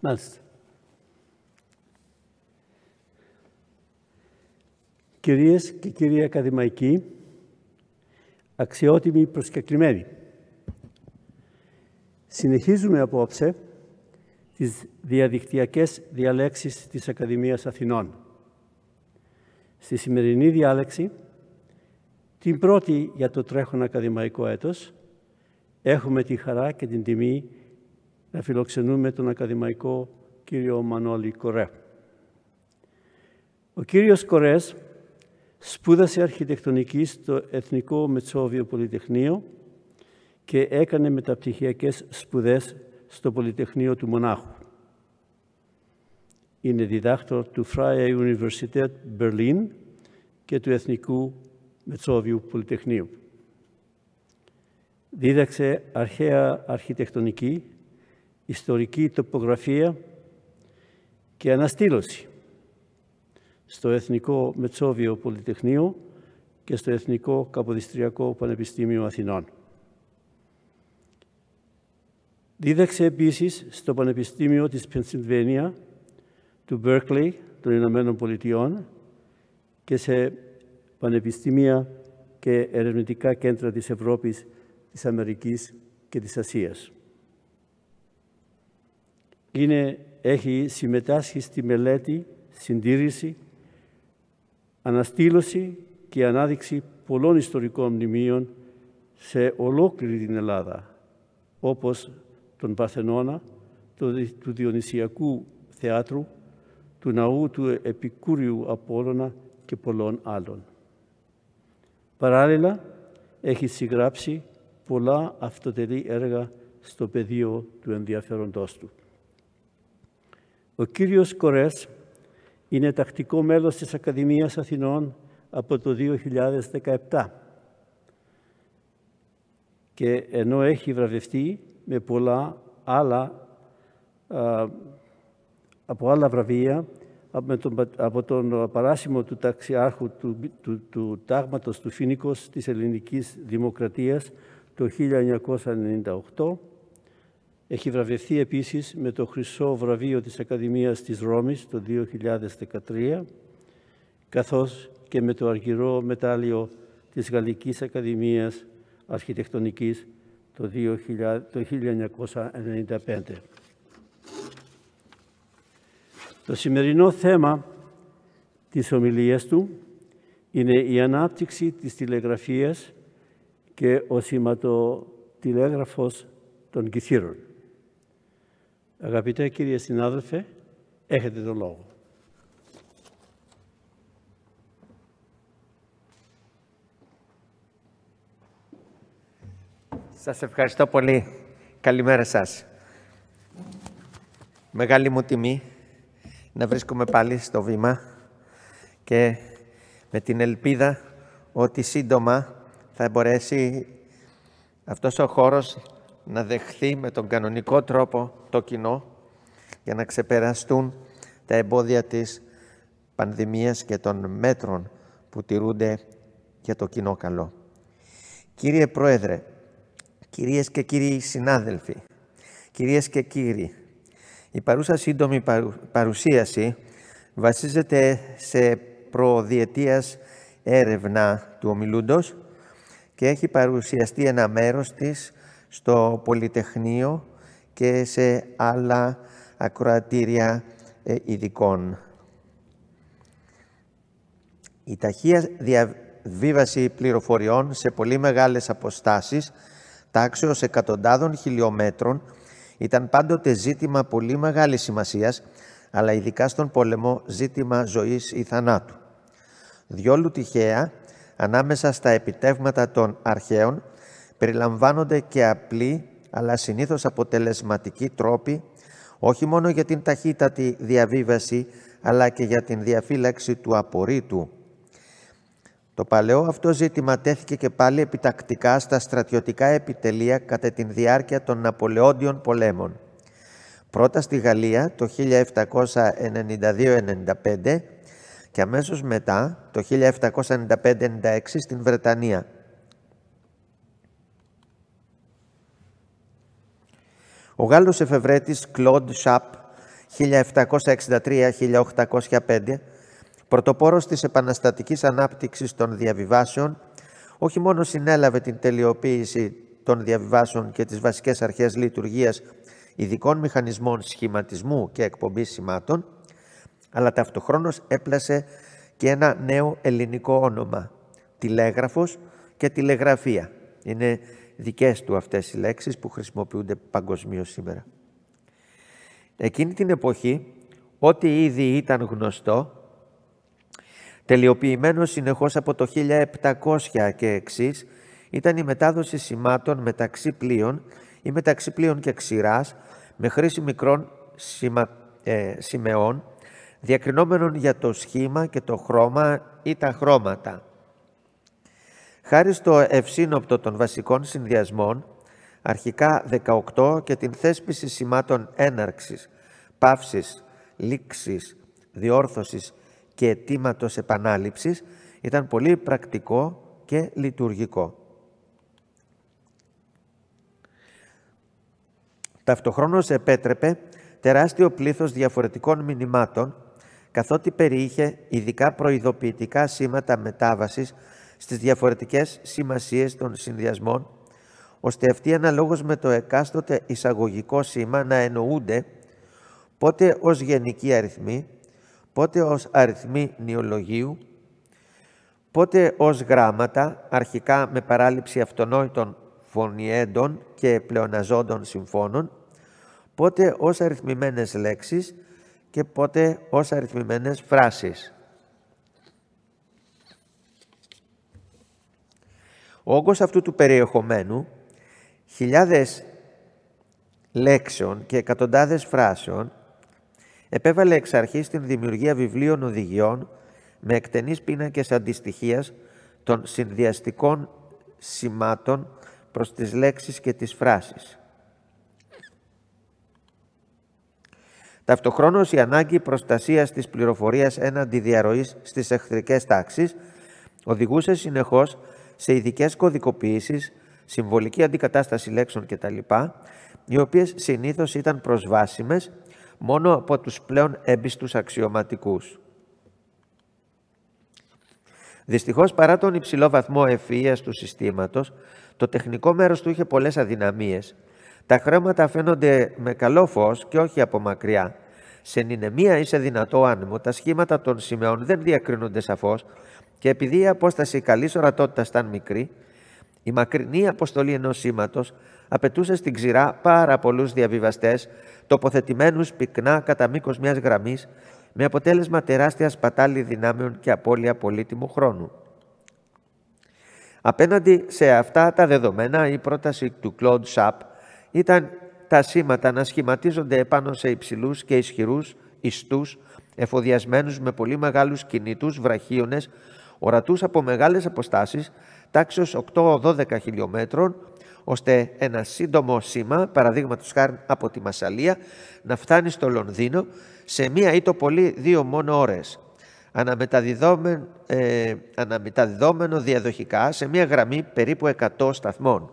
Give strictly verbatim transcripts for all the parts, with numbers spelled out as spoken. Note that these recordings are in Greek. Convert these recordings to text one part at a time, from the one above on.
Μάλιστα. Κυρίες και κύριοι ακαδημαϊκοί, αξιότιμοι προσκεκλημένοι, συνεχίζουμε απόψε τις διαδικτυακές διαλέξεις της Ακαδημίας Αθηνών. Στη σημερινή διάλεξη, την πρώτη για το τρέχον ακαδημαϊκό έτος, έχουμε τη χαρά και την τιμή να φιλοξενούμε τον ακαδημαϊκό κύριο Μανώλη Κορέ. Ο κύριος Κορές σπούδασε αρχιτεκτονική στο Εθνικό Μετσόβιο Πολυτεχνείο και έκανε μεταπτυχιακές σπουδές στο Πολυτεχνείο του Μονάχου. Είναι διδάκτορ του Freie Universität Berlin και του Εθνικού Μετσόβιου Πολυτεχνείου. Δίδαξε αρχαία αρχιτεκτονική, ιστορική τοπογραφία και αναστήλωση στο Εθνικό Μετσόβιο Πολυτεχνείο και στο Εθνικό Καποδιστριακό Πανεπιστήμιο Αθηνών. Δίδαξε επίσης στο Πανεπιστήμιο της Πενσιλβάνια, του Berkeley των Ηνωμένων Πολιτειών και σε πανεπιστήμια και ερευνητικά κέντρα της Ευρώπης, της Αμερικής και της Ασίας. Είναι, έχει συμμετάσχει στη μελέτη, συντήρηση, αναστήλωση και ανάδειξη πολλών ιστορικών μνημείων σε ολόκληρη την Ελλάδα, όπως τον Παρθενώνα, του Διονυσιακού Θεάτρου, του Ναού του Επικούριου Απόλλωνα και πολλών άλλων. Παράλληλα, έχει συγγράψει πολλά αυτοτελή έργα στο πεδίο του ενδιαφέροντός του. Ο κύριος Κορές είναι τακτικό μέλος της Ακαδημίας Αθηνών από το δύο χιλιάδες δεκαεπτά και ενώ έχει βραβευτεί με πολλά άλλα, α, από άλλα βραβεία από τον, από τον παράσημο του ταξιάρχου του, του, του τάγματος του Φοίνικος της Ελληνικής Δημοκρατίας το χίλια εννιακόσια ενενήντα οκτώ. Έχει βραβευτεί επίσης με το Χρυσό Βραβείο της Ακαδημίας της Ρώμης το δύο χιλιάδες δεκατρία, καθώς και με το Αργυρό Μετάλλιο της Γαλλικής Ακαδημίας Αρχιτεκτονικής το, το χίλια εννιακόσια ενενήντα πέντε. Το σημερινό θέμα της ομιλίας του είναι η ανάπτυξη της τηλεγραφίας και ο σηματοτηλέγραφος των Κιθήρων. Αγαπητέ κύριε συνάδελφε, έχετε τον λόγο. Σας ευχαριστώ πολύ. Καλημέρα σας. Μεγάλη μου τιμή να βρίσκομαι πάλι στο βήμα και με την ελπίδα ότι σύντομα θα μπορέσει αυτός ο χώρος να δεχθεί με τον κανονικό τρόπο το κοινό για να ξεπεραστούν τα εμπόδια της πανδημίας και των μέτρων που τηρούνται για το κοινό καλό. Κύριε Πρόεδρε, κυρίες και κύριοι συνάδελφοι, κυρίες και κύριοι, η παρούσα σύντομη παρουσίαση βασίζεται σε προδιετίας έρευνα του ομιλούντος και έχει παρουσιαστεί ένα μέρος της στο Πολυτεχνείο και σε άλλα ακροατήρια ειδικών. Η ταχεία διαβίβαση πληροφοριών σε πολύ μεγάλες αποστάσεις, τάξεως εκατοντάδων χιλιόμετρων, ήταν πάντοτε ζήτημα πολύ μεγάλης σημασίας, αλλά ειδικά στον πόλεμο ζήτημα ζωής ή θανάτου. Διόλου τυχαία, ανάμεσα στα επιτεύγματα των αρχαίων, περιλαμβάνονται και απλοί, αλλά συνήθως αποτελεσματικοί τρόποι, όχι μόνο για την ταχύτατη διαβίβαση, αλλά και για την διαφύλαξη του απορρίτου. Το παλαιό αυτό ζήτημα τέθηκε και πάλι επιτακτικά στα στρατιωτικά επιτελεία κατά τη διάρκεια των Ναπολεόντιων πολέμων. Πρώτα στη Γαλλία το χίλια επτακόσια ενενήντα δύο ενενήντα πέντε και αμέσως μετά το χίλια επτακόσια ενενήντα πέντε ενενήντα έξι στην Βρετανία. Ο Γάλλος εφευρέτης Κλοντ Σαπ χίλια επτακόσια εξήντα τρία με χίλια οκτακόσια πέντε, πρωτοπόρος της επαναστατικής ανάπτυξης των διαβιβάσεων, όχι μόνο συνέλαβε την τελειοποίηση των διαβιβάσεων και τις βασικές αρχές λειτουργίας ειδικών μηχανισμών σχηματισμού και εκπομπής σημάτων, αλλά ταυτοχρόνως έπλασε και ένα νέο ελληνικό όνομα, τηλέγραφος και τηλεγραφία. Είναι δικές του αυτές οι λέξεις που χρησιμοποιούνται παγκοσμίως σήμερα. Εκείνη την εποχή, ό,τι ήδη ήταν γνωστό, τελειοποιημένο συνεχώς από το χίλια επτακόσια και εξής, ήταν η μετάδοση σημάτων μεταξύ πλοίων ή μεταξύ πλοίων και ξηράς με χρήση μικρών σημα, ε, σημεών, διακρινόμενων για το σχήμα και το χρώμα ή τα χρώματα. Χάρη στο ευσύνοπτο των βασικών συνδυασμών, αρχικά δεκαοκτώ, και την θέσπιση σημάτων έναρξης, παύσης, λήξης, διόρθωσης και αιτήματος επανάληψης, ήταν πολύ πρακτικό και λειτουργικό. Ταυτοχρόνως επέτρεπε τεράστιο πλήθος διαφορετικών μηνυμάτων, καθότι περιείχε ειδικά προειδοποιητικά σήματα μετάβασης στις διαφορετικές σημασίες των συνδυασμών, ώστε αυτοί αναλόγως με το εκάστοτε εισαγωγικό σήμα να εννοούνται πότε ως γενικοί αριθμοί, πότε ως αριθμοί νεολογίου, πότε ως γράμματα, αρχικά με παράληψη αυτονόητων φωνιέντων και πλεοναζόντων συμφώνων, πότε ως αριθμημένες λέξεις και πότε ως αριθμημένες φράσεις. Ο όγκος αυτού του περιεχομένου, χιλιάδες λέξεων και εκατοντάδες φράσεων, επέβαλε εξ αρχής την δημιουργία βιβλίων οδηγιών με εκτενείς πίνακες αντιστοιχίας των συνδυαστικών σημάτων προς τις λέξεις και τις φράσεις. Ταυτοχρόνως η ανάγκη προστασίας της πληροφορίας έναντι διαρροής στις εχθρικές τάξεις οδηγούσε συνεχώς σε ειδικές κωδικοποιήσεις, συμβολική αντικατάσταση λέξεων κτλ., οι οποίες συνήθως ήταν προσβάσιμες μόνο από τους πλέον έμπιστους αξιωματικούς. Δυστυχώς, παρά τον υψηλό βαθμό ευφυΐας του συστήματος, το τεχνικό μέρος του είχε πολλές αδυναμίες. Τα χρώματα φαίνονται με καλό φως και όχι από μακριά. Σε νηνεμία ή σε δυνατό άνεμο, τα σχήματα των σημαίων δεν διακρίνονται σαφώς και επειδή η απόσταση καλής ορατότητας ήταν μικρή, η μακρινή αποστολή ενός σήματος απαιτούσε στην ξηρά πάρα πολλούς διαβιβαστές, τοποθετημένους πυκνά κατά μήκος μιας γραμμής, με αποτέλεσμα τεράστια σπατάλη δυνάμεων και απώλεια πολύτιμου χρόνου. Απέναντι σε αυτά τα δεδομένα, η πρόταση του Claude Schaap ήταν τα σήματα να σχηματίζονται επάνω σε υψηλούς και ισχυρούς ιστούς, εφοδιασμένους με πολύ μεγάλους κινητούς βραχίονες, ορατούς από μεγάλες αποστάσεις, τάξεως οκτώ με δώδεκα χιλιόμετρων, ώστε ένα σύντομο σήμα, παραδείγματος χάρη από τη Μασσαλία, να φτάνει στο Λονδίνο σε μία ή το πολύ δύο μόνο ώρες, αναμεταδιδόμενο, ε, αναμεταδιδόμενο διαδοχικά σε μία γραμμή περίπου εκατό σταθμών.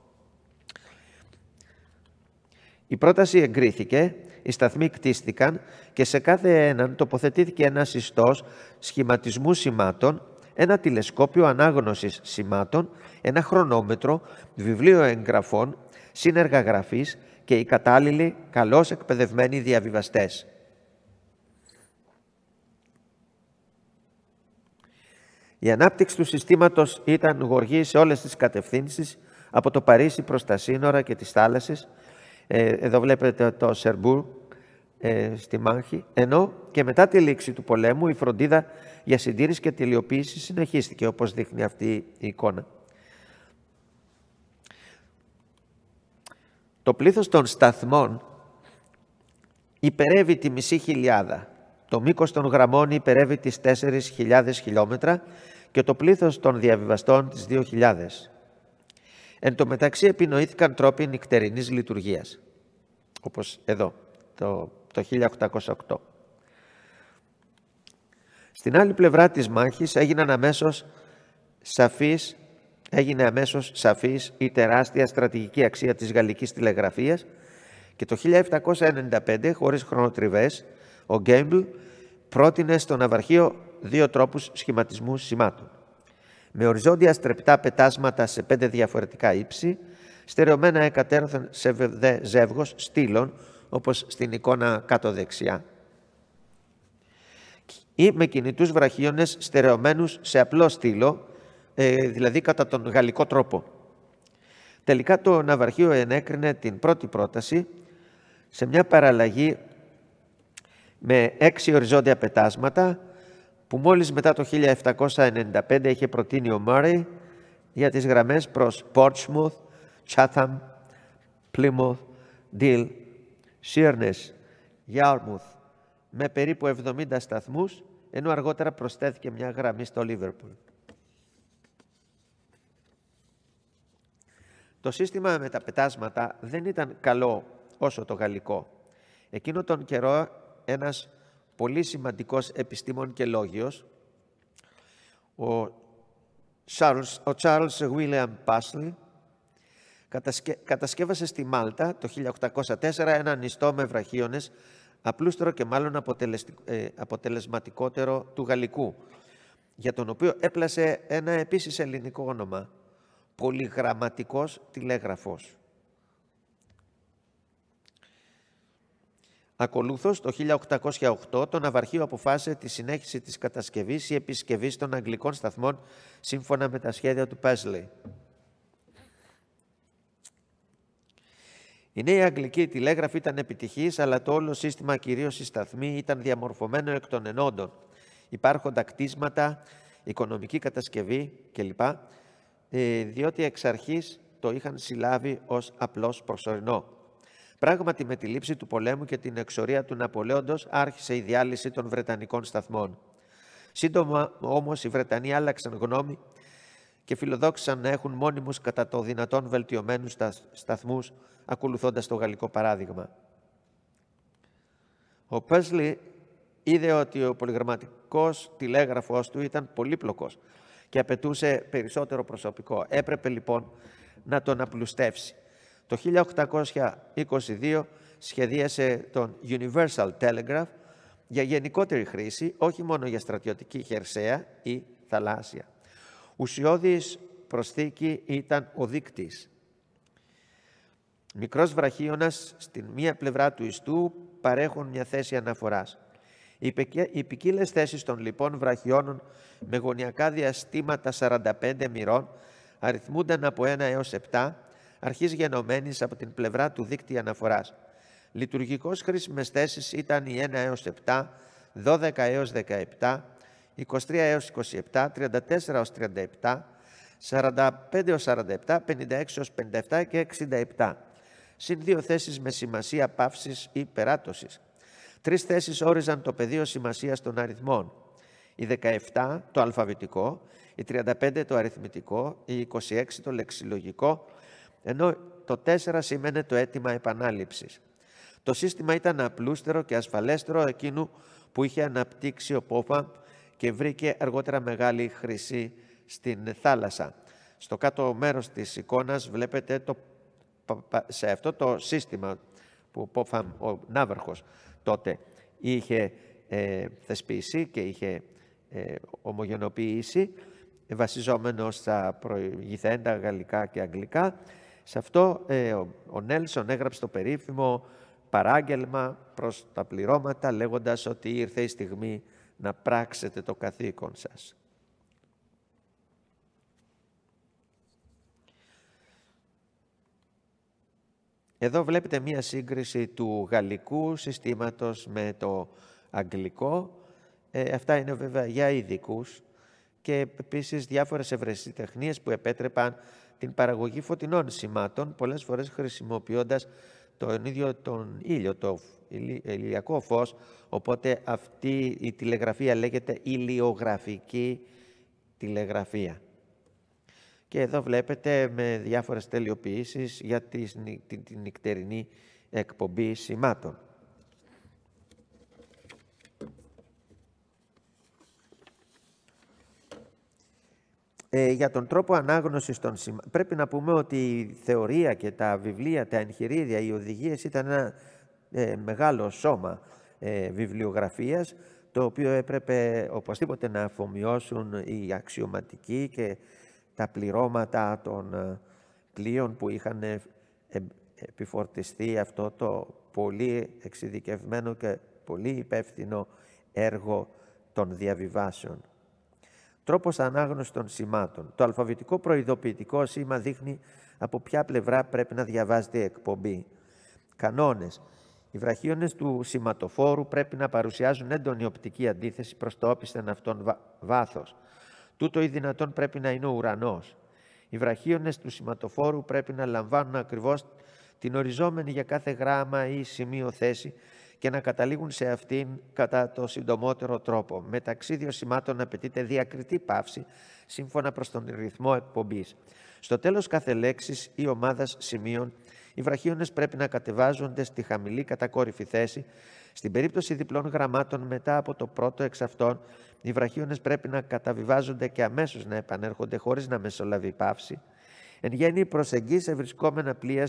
Η πρόταση εγκρίθηκε, οι σταθμοί κτίστηκαν και σε κάθε έναν τοποθετήθηκε ένας ιστός σχηματισμού σημάτων, ένα τηλεσκόπιο ανάγνωσης σημάτων, ένα χρονόμετρο, βιβλίο εγγραφών, σύνεργα γραφής και οι κατάλληλοι, καλώς εκπαιδευμένοι διαβιβαστές. Η ανάπτυξη του συστήματος ήταν γοργή σε όλες τις κατευθύνσεις, από το Παρίσι προς τα σύνορα και τις θάλασσες. Εδώ βλέπετε το Σερμπούρ ε, στη μάχη, ενώ και μετά τη λήξη του πολέμου η φροντίδα για συντήρηση και τελειοποίηση συνεχίστηκε, όπως δείχνει αυτή η εικόνα. Το πλήθος των σταθμών υπερεύει τη μισή χιλιάδα. Το μήκος των γραμμών υπερεύει τις τέσσερις χιλιάδες χιλιόμετρα και το πλήθος των διαβιβαστών τις δύο χιλιάδες. Εν τω μεταξύ επινοήθηκαν τρόποι νυχτερινής λειτουργίας, όπως εδώ, το, το χίλια οκτακόσια οκτώ. Στην άλλη πλευρά της μάχης έγιναν αμέσως σαφής, έγινε αμέσως σαφής η τεράστια στρατηγική αξία της γαλλικής τηλεγραφίας Και το χίλια επτακόσια ενενήντα πέντε, χωρίς χρονοτριβές, ο Γκέιμπλ πρότεινε στο ναυαρχείο δύο τρόπους σχηματισμού σημάτων. Με οριζόντια στρεπτά πετάσματα σε πέντε διαφορετικά ύψη, στερεωμένα εκατέρωθεν σε ζεύγος στήλων, όπως στην εικόνα κάτω δεξιά, ή με κινητούς βραχίονες στερεωμένους σε απλό στήλο, δηλαδή κατά τον γαλλικό τρόπο. Τελικά το ναυαρχείο ενέκρινε την πρώτη πρόταση σε μια παραλλαγή με έξι οριζόντια πετάσματα, που μόλις μετά το χίλια επτακόσια ενενήντα πέντε είχε προτείνει ο Murray για τις γραμμές προς Portsmouth, Chatham, Plymouth, Deal, Sheerness, Yarmouth, με περίπου εβδομήντα σταθμούς, ενώ αργότερα προσθέθηκε μια γραμμή στο Liverpool. Το σύστημα με τα πετάσματα δεν ήταν καλό όσο το γαλλικό. Εκείνο τον καιρό ένας πολύ σημαντικός επιστήμον και λόγιος, ο Charles, ο Charles William Pashley, κατασκε, κατασκεύασε στη Μάλτα το χίλια οκτακόσια τέσσερα έναν ιστό με βραχίονες, απλούστερο και μάλλον ε, αποτελεσματικότερο του γαλλικού, για τον οποίο έπλασε ένα επίσης ελληνικό όνομα, πολυγραμματικός τηλέγραφος. Ακολούθως, το χίλια οκτακόσια οκτώ, το ναυαρχείο αποφάσισε τη συνέχιση της κατασκευής ή επισκευής των αγγλικών σταθμών σύμφωνα με τα σχέδια του Pashley. Η νέα αγγλική τηλέγραφη ήταν επιτυχής, αλλά το όλο σύστημα, κυρίως οι σταθμοί, ήταν διαμορφωμένο εκ των ενόντων. Υπάρχοντα κτίσματα, οικονομική κατασκευή κλπ. Διότι εξ αρχής το είχαν συλλάβει ως απλώς προσωρινό. Πράγματι, με τη λήψη του πολέμου και την εξορία του Ναπολέοντος άρχισε η διάλυση των Βρετανικών σταθμών. Σύντομα όμως οι Βρετανοί άλλαξαν γνώμη και φιλοδόξησαν να έχουν μόνιμους κατά το δυνατόν βελτιωμένους σταθμούς, ακολουθώντας το γαλλικό παράδειγμα. Ο Pashley είδε ότι ο πολυγραμματικός τηλέγραφος του ήταν πολύπλοκος και απαιτούσε περισσότερο προσωπικό. Έπρεπε λοιπόν να τον απλουστεύσει. Το χίλια οκτακόσια είκοσι δύο σχεδίασε τον Universal Telegraph για γενικότερη χρήση, όχι μόνο για στρατιωτική χερσαία ή θαλάσσια. Ουσιώδης προσθήκη ήταν ο δείκτης. Μικρός βραχίωνας στην μία πλευρά του ιστού παρέχουν μια θέση αναφοράς. Οι ποικίλες θέσεις των λοιπόν βραχιώνων με γωνιακά διαστήματα σαράντα πέντε μοιρών αριθμούνταν από ένα έως επτά, αρχής γενομένης από την πλευρά του δείκτη αναφοράς. Λειτουργικώς χρήσιμες θέσεις ήταν οι ένα έως επτά, δώδεκα έως δεκαεπτά, είκοσι τρία έως είκοσι επτά, τριάντα τέσσερα έως τριάντα επτά, σαράντα πέντε έως σαράντα επτά, πενήντα έξι έως πενήντα επτά και εξήντα επτά. Συν δύο θέσεις με σημασία παύσης ή περάτωσης. Τρεις θέσεις όριζαν το πεδίο σημασίας των αριθμών. Η δεκαεπτά το αλφαβητικό, η τριάντα πέντε το αριθμητικό, η είκοσι έξι το λεξιλογικό, ενώ το τέσσερα σήμαινε το αίτημα επανάληψης. Το σύστημα ήταν απλούστερο και ασφαλέστερο εκείνου που είχε αναπτύξει ο Popham και βρήκε αργότερα μεγάλη χρήση στην θάλασσα. Στο κάτω μέρος της εικόνας βλέπετε το, σε αυτό το σύστημα που ο Popham, ο ναύαρχος, τότε είχε ε, θεσπίσει και είχε ε, ομογενοποιήσει, βασιζόμενο στα προηγηθέντα γαλλικά και αγγλικά. Σε αυτό ε, ο, ο Νέλσον έγραψε το περίφημο παράγγελμα προς τα πληρώματα, λέγοντας ότι ήρθε η στιγμή να πράξετε το καθήκον σας. Εδώ βλέπετε μία σύγκριση του γαλλικού συστήματος με το αγγλικό. Ε, αυτά είναι βέβαια για ειδικούς και επίσης διάφορες ευρεσιτεχνίες που επέτρεπαν την παραγωγή φωτεινών σημάτων, πολλές φορές χρησιμοποιώντας τον ίδιο τον ήλιο, το ηλιακό φως, οπότε αυτή η τηλεγραφία λέγεται ηλιογραφική τηλεγραφία. Και εδώ βλέπετε με διάφορες τελειοποιήσεις για την, την, την νυχτερινή εκπομπή σημάτων. Ε, για τον τρόπο ανάγνωσης των σημάτων, πρέπει να πούμε ότι η θεωρία και τα βιβλία, τα εγχειρίδια, οι οδηγίες ήταν ένα ε, μεγάλο σώμα ε, βιβλιογραφίας, το οποίο έπρεπε οπωσδήποτε να αφομοιώσουν οι αξιωματικοί και τα πληρώματα των ε, πλοίων που είχαν ε, ε, επιφορτιστεί αυτό το πολύ εξειδικευμένο και πολύ υπεύθυνο έργο των διαβιβάσεων. Τρόπος ανάγνωσης των σημάτων. Το αλφαβητικό προειδοποιητικό σήμα δείχνει από ποια πλευρά πρέπει να διαβάζεται η εκπομπή. Κανόνες. Οι βραχίονες του σηματοφόρου πρέπει να παρουσιάζουν έντονη οπτική αντίθεση προς το όπισθεν αυτών βάθος. Τούτο ή δυνατόν πρέπει να είναι ο ουρανός. Οι βραχίονες του σηματοφόρου πρέπει να λαμβάνουν ακριβώς την οριζόμενη για κάθε γράμμα ή σημείο θέση και να καταλήγουν σε αυτήν κατά το συντομότερο τρόπο. Μεταξύ δύο σημάτων απαιτείται διακριτή παύση σύμφωνα προς τον ρυθμό εκπομπής. Στο τέλος κάθε λέξης ή ομάδας σημείων, οι βραχίονες πρέπει να κατεβάζονται στη χαμηλή κατακόρυφη θέση. Στην περίπτωση διπλών γραμμάτων μετά από το πρώτο εξ αυτών, οι βραχίονες πρέπει να καταβιβάζονται και αμέσως να επανέρχονται χωρίς να μεσολαβεί παύση. Εν γέννη, προσεγγείς σε βρισκόμενα πλοία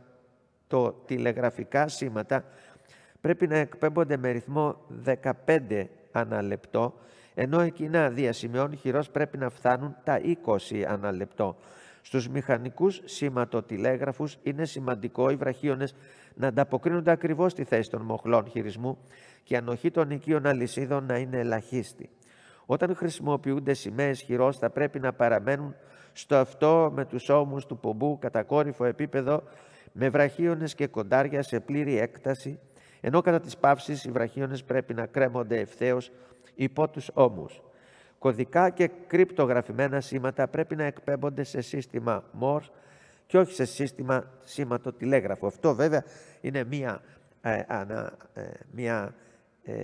σηματοτηλεγραφικά σήματα πρέπει να εκπέμπονται με ρυθμό δεκαπέντε ανά λεπτό, ενώ εκείνα διασημειών χειρός πρέπει να φτάνουν τα είκοσι ανά λεπτό. Στους μηχανικούς σηματοτηλέγραφους είναι σημαντικό οι βραχίονες να ανταποκρίνονται ακριβώς στη θέση των μοχλών χειρισμού και η ανοχή των οικείων αλυσίδων να είναι ελαχίστη. Όταν χρησιμοποιούνται σημαίες χειρός θα πρέπει να παραμένουν στο αυτό με τους ώμους του πομπού κατακόρυφο επίπεδο με βραχίονες και κοντάρια σε πλήρη έκταση, ενώ κατά τις παύσεις οι βραχίονες πρέπει να κρέμονται ευθέως υπό τους ώμους. Κωδικά και κρυπτογραφημένα σήματα πρέπει να εκπέμπονται σε σύστημα Morse και όχι σε σύστημα σηματοτηλέγραφο. Αυτό βέβαια είναι μία, ε, ανα, ε, μία ε,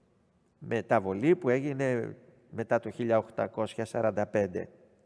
μεταβολή που έγινε μετά το χίλια οκτακόσια σαράντα πέντε.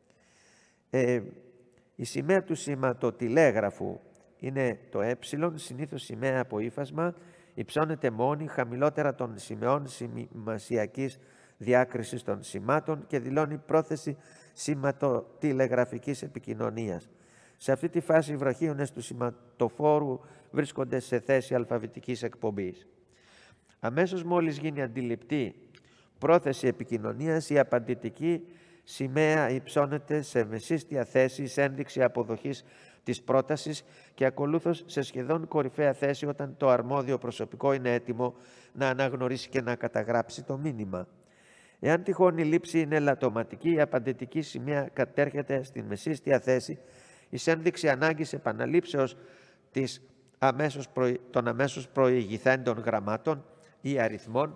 Ε, η σημαία του σηματοτηλέγραφου είναι το ε, συνήθως σημαία από ύφασμα, υψώνεται μόνη χαμηλότερα των σημεών σημασιακής διάκρισης των σημάτων και δηλώνει πρόθεση σηματοτηλεγραφικής επικοινωνίας. Σε αυτή τη φάση οι βραχίονες του σηματοφόρου βρίσκονται σε θέση αλφαβητικής εκπομπής. Αμέσως μόλις γίνει αντιληπτή πρόθεση επικοινωνίας, η απαντητική σημαία υψώνεται σε μεσίστια θέση, σε ένδειξη αποδοχής της πρότασης και ακολούθως σε σχεδόν κορυφαία θέση όταν το αρμόδιο προσωπικό είναι έτοιμο να αναγνωρίσει και να καταγράψει το μήνυμα. Εάν τυχόν η λήψη είναι ελαττωματική, η απαντητική σημαία κατέρχεται στην μεσίστια θέση εις ένδειξη ανάγκης επαναλήψεως της αμέσως προη... των αμέσως προηγηθέντων γραμμάτων ή αριθμών,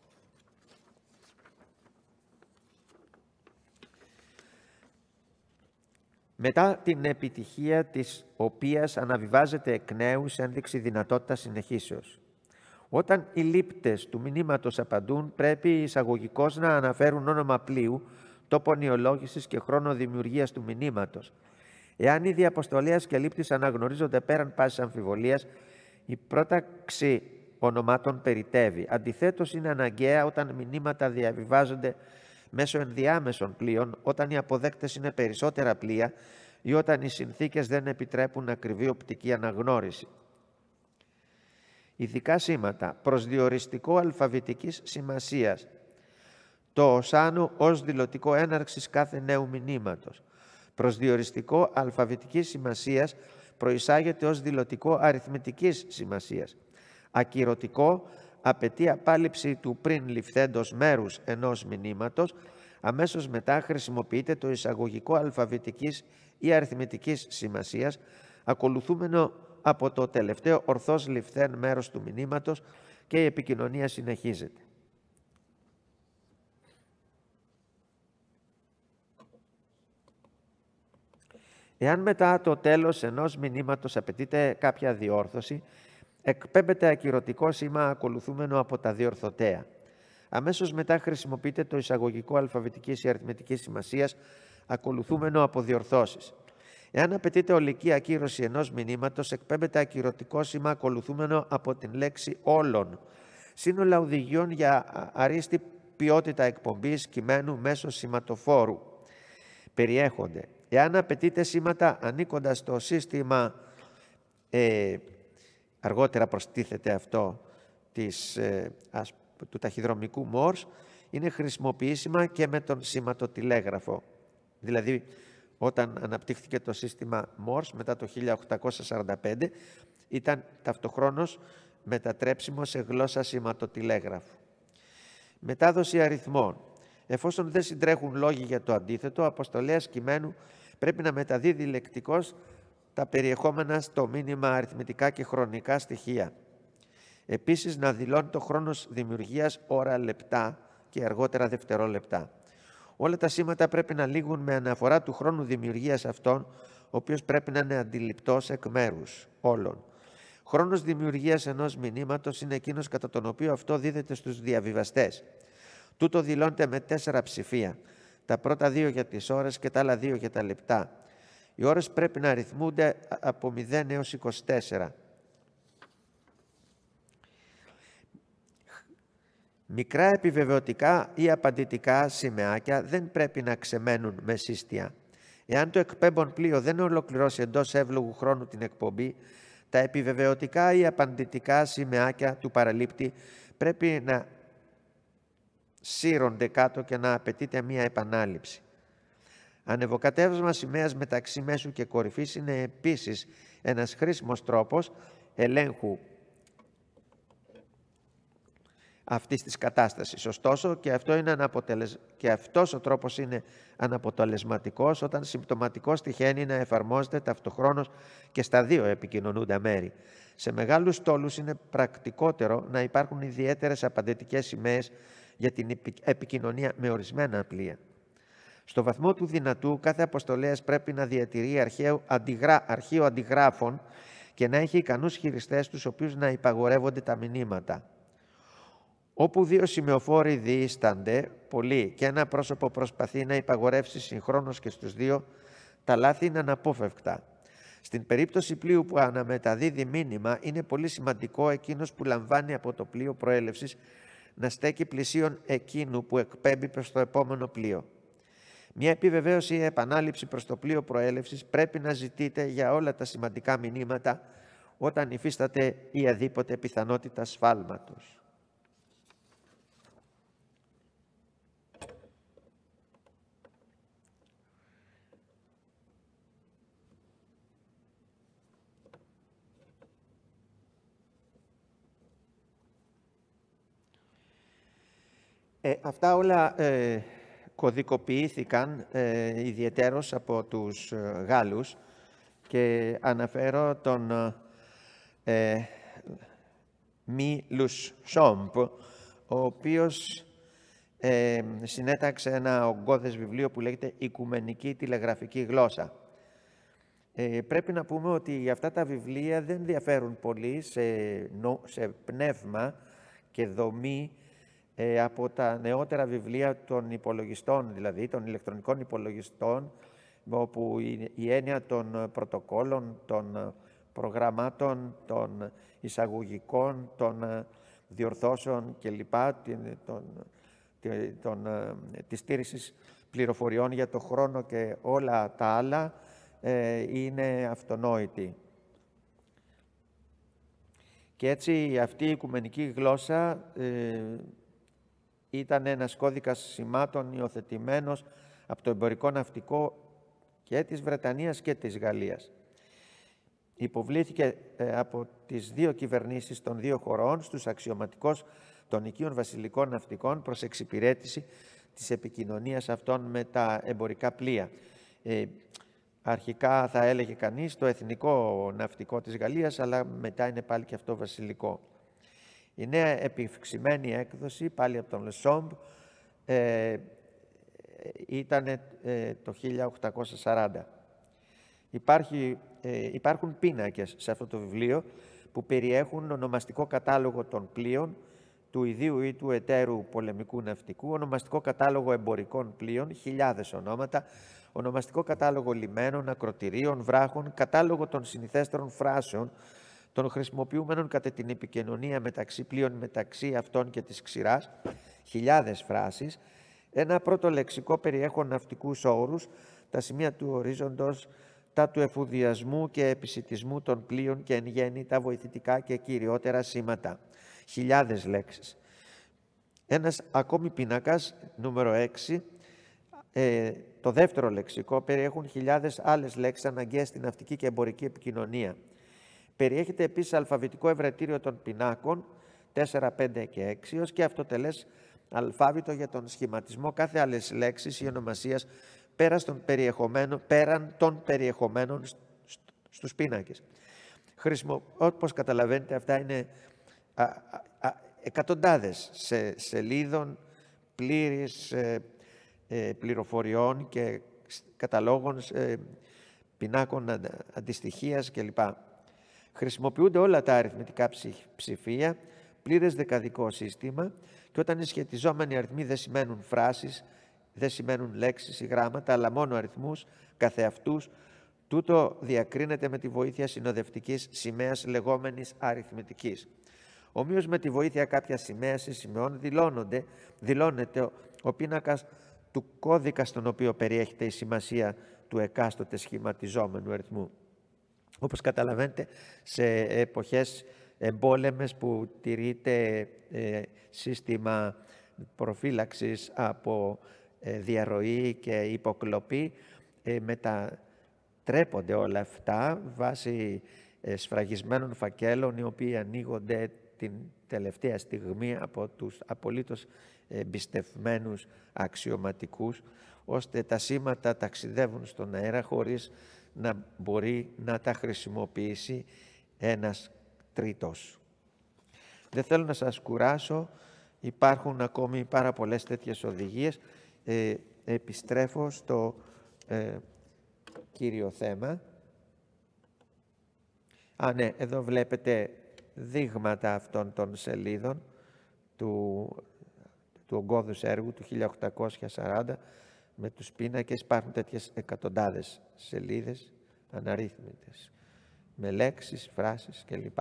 μετά την επιτυχία της οποίας αναβιβάζεται εκ νέου σε ένδειξη δυνατότητας συνεχίσεως. Όταν οι λήπτες του μηνύματος απαντούν, πρέπει εισαγωγικώς να αναφέρουν όνομα πλοίου, τόπο νεολόγησης και χρόνο δημιουργίας του μηνύματος. Εάν οι διαποστολέας και λήπτης αναγνωρίζονται πέραν πάσης αμφιβολίας, η πρόταξη ονομάτων περιτεύει. Αντιθέτως, είναι αναγκαία όταν μηνύματα διαβιβάζονται μέσω ενδιάμεσων πλοίων, όταν οι αποδέκτες είναι περισσότερα πλοία ή όταν οι συνθήκες δεν επιτρέπουν ακριβή οπτική αναγνώριση. Ειδικά σήματα. Προσδιοριστικό αλφαβητικής σημασίας. Το οσάνο ως δηλωτικό έναρξης κάθε νέου μηνύματος. Προσδιοριστικό αλφαβητικής σημασίας προεισάγεται ως δηλωτικό αριθμητικής σημασίας. Ακυρωτικό απαιτεί απάλληψη του πριν ληφθέντος μέρους ενός μηνύματος. Αμέσως μετά χρησιμοποιείται το εισαγωγικό αλφαβητικής ή αριθμητικής σημασίας, ακολουθούμενο από το τελευταίο ορθώς ληφθέν μέρος του μηνύματος και η επικοινωνία συνεχίζεται. Εάν μετά το τέλος ενός μηνύματος απαιτείται κάποια διόρθωση, εκπέμπεται ακυρωτικό σήμα ακολουθούμενο από τα διορθωτέα. Αμέσως μετά χρησιμοποιείται το εισαγωγικό αλφαβητικής ή αριθμητικής σημασίας, ακολουθούμενο από διορθώσεις. Εάν απαιτείται ολική ακύρωση ενός μηνύματος, εκπέμπεται ακυρωτικό σήμα ακολουθούμενο από την λέξη όλων. Σύνολα οδηγιών για αρίστη ποιότητα εκπομπής κειμένου μέσω σηματοφόρου. περιέχονται. Εάν απαιτείται σήματα ανήκοντας στο σύστημα, ε, αργότερα προστίθεται αυτό της, ε, ας, του ταχυδρομικού Morse, είναι χρησιμοποιήσιμα και με τον σηματοτηλέγραφο. Δηλαδή, όταν αναπτύχθηκε το σύστημα Morse μετά το χίλια οκτακόσια σαράντα πέντε, ήταν ταυτοχρόνως μετατρέψιμο σε γλώσσα σηματοτηλέγραφου. Μετάδοση αριθμών. Εφόσον δεν συντρέχουν λόγοι για το αντίθετο, ο αποστολέας κειμένου πρέπει να μεταδίδει λεκτικώς τα περιεχόμενα στο μήνυμα αριθμητικά και χρονικά στοιχεία. Επίσης, να δηλώνει το χρόνος δημιουργίας ώρα λεπτά και αργότερα δευτερόλεπτα. Όλα τα σήματα πρέπει να λήγουν με αναφορά του χρόνου δημιουργίας αυτών, ο οποίος πρέπει να είναι αντιληπτός εκ μέρους όλων. Χρόνος δημιουργίας ενός μηνύματος είναι εκείνος κατά τον οποίο αυτό δίδεται στους διαβιβαστές. Τούτο δηλώνεται με τέσσερα ψηφία, τα πρώτα δύο για τις ώρες και τα άλλα δύο για τα λεπτά. Οι ώρες πρέπει να αριθμούνται από μηδέν έως είκοσι τέσσερα. Μικρά επιβεβαιωτικά ή απαντητικά σημαίακια δεν πρέπει να ξεμένουν με σύστια. Εάν το εκπέμπον πλοίο δεν ολοκληρώσει εντός εύλογου χρόνου την εκπομπή, τα επιβεβαιωτικά ή απαντητικά σημαίακια του παραλήπτη πρέπει να σύρονται κάτω και να απαιτείται μία επανάληψη. Ανεβοκατέβασμα σημαίας μεταξύ μέσου και κορυφής είναι επίσης ένας χρήσιμος τρόπος ελέγχου αυτής της κατάστασης. Ωστόσο, και, αυτό είναι αναποτελεσ... και αυτός ο τρόπος είναι αναποτελεσματικός όταν συμπτωματικός τυχαίνει να εφαρμόζεται ταυτοχρόνως και στα δύο επικοινωνούντα μέρη. Σε μεγάλους στόλους είναι πρακτικότερο να υπάρχουν ιδιαίτερες απαντητικές σημαίες για την επικοινωνία με ορισμένα πλοία. Στο βαθμό του δυνατού, κάθε αποστολέας πρέπει να διατηρεί αρχαίο αντιγρά... αρχείο αντιγράφων και να έχει ικανούς χειριστές τους οποίους να υπαγορεύονται τα μηνύματα. Όπου δύο σημεοφόροι διήστανται πολύ και ένα πρόσωπο προσπαθεί να υπαγορεύσει συγχρόνως και στους δύο, τα λάθη είναι αναπόφευκτα. Στην περίπτωση πλοίου που αναμεταδίδει μήνυμα, είναι πολύ σημαντικό εκείνος που λαμβάνει από το πλοίο προέλευσης να στέκει πλησίον εκείνου που εκπέμπει προς το επόμενο πλοίο. Μια επιβεβαίωση ή επανάληψη προς το πλοίο προέλευσης πρέπει να ζητείται για όλα τα σημαντικά μηνύματα όταν υφίσταται ή αδίποτε πιθανότητα σφάλματος. Ε, αυτά όλα ε, κωδικοποιήθηκαν ε, ιδιαιτέρως από τους ε, Γάλλους και αναφέρω τον ε, Μι Λουσσόμπ, ο οποίος ε, συνέταξε ένα ογκώδες βιβλίο που λέγεται «Οικουμενική τηλεγραφική γλώσσα». Ε, πρέπει να πούμε ότι αυτά τα βιβλία δεν διαφέρουν πολύ σε, σε πνεύμα και δομή από τα νεότερα βιβλία των υπολογιστών, δηλαδή των ηλεκτρονικών υπολογιστών, όπου η έννοια των πρωτοκόλων, των προγραμμάτων, των εισαγωγικών, των διορθώσεων κλπ, των, των, της στήρησης πληροφοριών για το χρόνο και όλα τα άλλα, είναι αυτονόητη. Και έτσι αυτή η οικουμενική γλώσσα ε, ήταν ένας κώδικας σημάτων υιοθετημένος από το εμπορικό ναυτικό και της Βρετανίας και της Γαλλίας. Υποβλήθηκε ε, από τις δύο κυβερνήσεις των δύο χωρών στους αξιωματικούς των οικείων βασιλικών ναυτικών προς εξυπηρέτηση της επικοινωνίας αυτών με τα εμπορικά πλοία. Ε, αρχικά θα έλεγε κανείς το εθνικό ναυτικό της Γαλλίας, αλλά μετά είναι πάλι και αυτό βασιλικό. Η νέα επιυξημένη έκδοση, πάλι από τον Λεσόμπ, ε, ήταν ε, το χίλια οκτακόσια σαράντα. Υπάρχει, ε, υπάρχουν πίνακες σε αυτό το βιβλίο που περιέχουν ονομαστικό κατάλογο των πλοίων, του ιδίου ή του εταίρου πολεμικού ναυτικού, ονομαστικό κατάλογο εμπορικών πλοίων, χιλιάδες ονόματα, ονομαστικό κατάλογο λιμένων, ακροτηρίων, βράχων, κατάλογο των συνηθέστερων φράσεων, των χρησιμοποιούμενων κατά την επικοινωνία μεταξύ πλοίων μεταξύ αυτών και της ξηράς, χιλιάδες φράσεις, ένα πρώτο λεξικό περιέχον ναυτικούς όρους, τα σημεία του ορίζοντος, τα του εφουδιασμού και επισιτισμού των πλοίων και εν γέννη τα βοηθητικά και κυριότερα σήματα. Χιλιάδες λέξεις. Ένας ακόμη πίνακας, νούμερο έξι, ε, το δεύτερο λεξικό, περιέχουν χιλιάδες άλλες λέξεις αναγκαίες στην ναυτική και εμπορική επικοινωνία. Περιέχεται επίσης αλφαβητικό ευρετήριο των πινάκων τέσσερα, πέντε και έξι, ως και αυτοτελές αλφάβητο για τον σχηματισμό κάθε άλλης λέξης ή ονομασίας πέραν των περιεχομένων, πέραν των περιεχομένων στους πίνακες. Χρησιμο, όπως καταλαβαίνετε, αυτά είναι α, α, α, εκατοντάδες σε, σελίδων πλήρης ε, ε, πληροφοριών και καταλόγων ε, πινάκων αντιστοιχίας κλπ. Χρησιμοποιούνται όλα τα αριθμητικά ψηφία, πλήρες δεκαδικό σύστημα, και όταν οι σχετιζόμενοι αριθμοί δεν σημαίνουν φράσεις, δεν σημαίνουν λέξεις ή γράμματα, αλλά μόνο αριθμούς καθεαυτούς, τούτο διακρίνεται με τη βοήθεια συνοδευτικής σημαίας λεγόμενης αριθμητικής. Ομοίως με τη βοήθεια κάποιας σημαίας ή σημεών δηλώνονται, δηλώνεται ο πίνακας του κώδικα στον οποίο περιέχεται η σημασία του εκάστοτε σχηματιζόμενου αριθμού. Όπως καταλαβαίνετε, σε εποχές εμπόλεμες που τηρείται ε, σύστημα προφύλαξης από ε, διαρροή και υποκλοπή, ε, μετατρέπονται όλα αυτά βάσει ε, σφραγισμένων φακέλων, οι οποίοι ανοίγονται την τελευταία στιγμή από τους απολύτως εμπιστευμένους αξιωματικούς, ώστε τα σήματα ταξιδεύουν στον αέρα χωρίς να μπορεί να τα χρησιμοποιήσει ένας τρίτος. Δεν θέλω να σας κουράσω, υπάρχουν ακόμη πάρα πολλές τέτοιες οδηγίες. Ε, επιστρέφω στο ε, κύριο θέμα. Α, ναι, εδώ βλέπετε δείγματα αυτών των σελίδων του, του ογκώδους έργου του χίλια οκτακόσια σαράντα με τους πίνακες. Υπάρχουν τέτοιες εκατοντάδες σελίδες αναρρύθμιτες με λέξεις, φράσεις κλπ.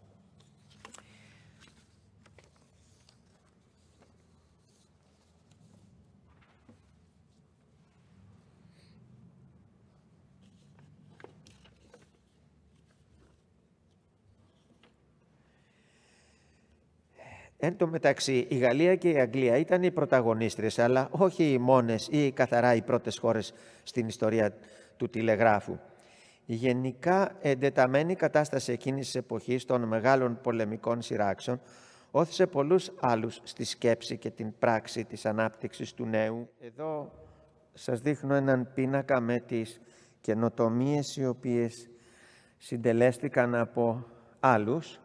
Εν τω μεταξύ, η Γαλλία και η Αγγλία ήταν οι πρωταγωνίστριες, αλλά όχι οι μόνες ή καθαρά οι πρώτες χώρες στην ιστορία του τηλεγράφου. Η γενικά εντεταμένη κατάσταση εκείνης της εποχής των μεγάλων πολεμικών σειράξεων όθησε πολλούς άλλους στη σκέψη και την πράξη της ανάπτυξης του νέου. Εδώ σας δείχνω έναν πίνακα με τις καινοτομίες οι οποίες συντελέστηκαν από άλλους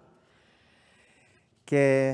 και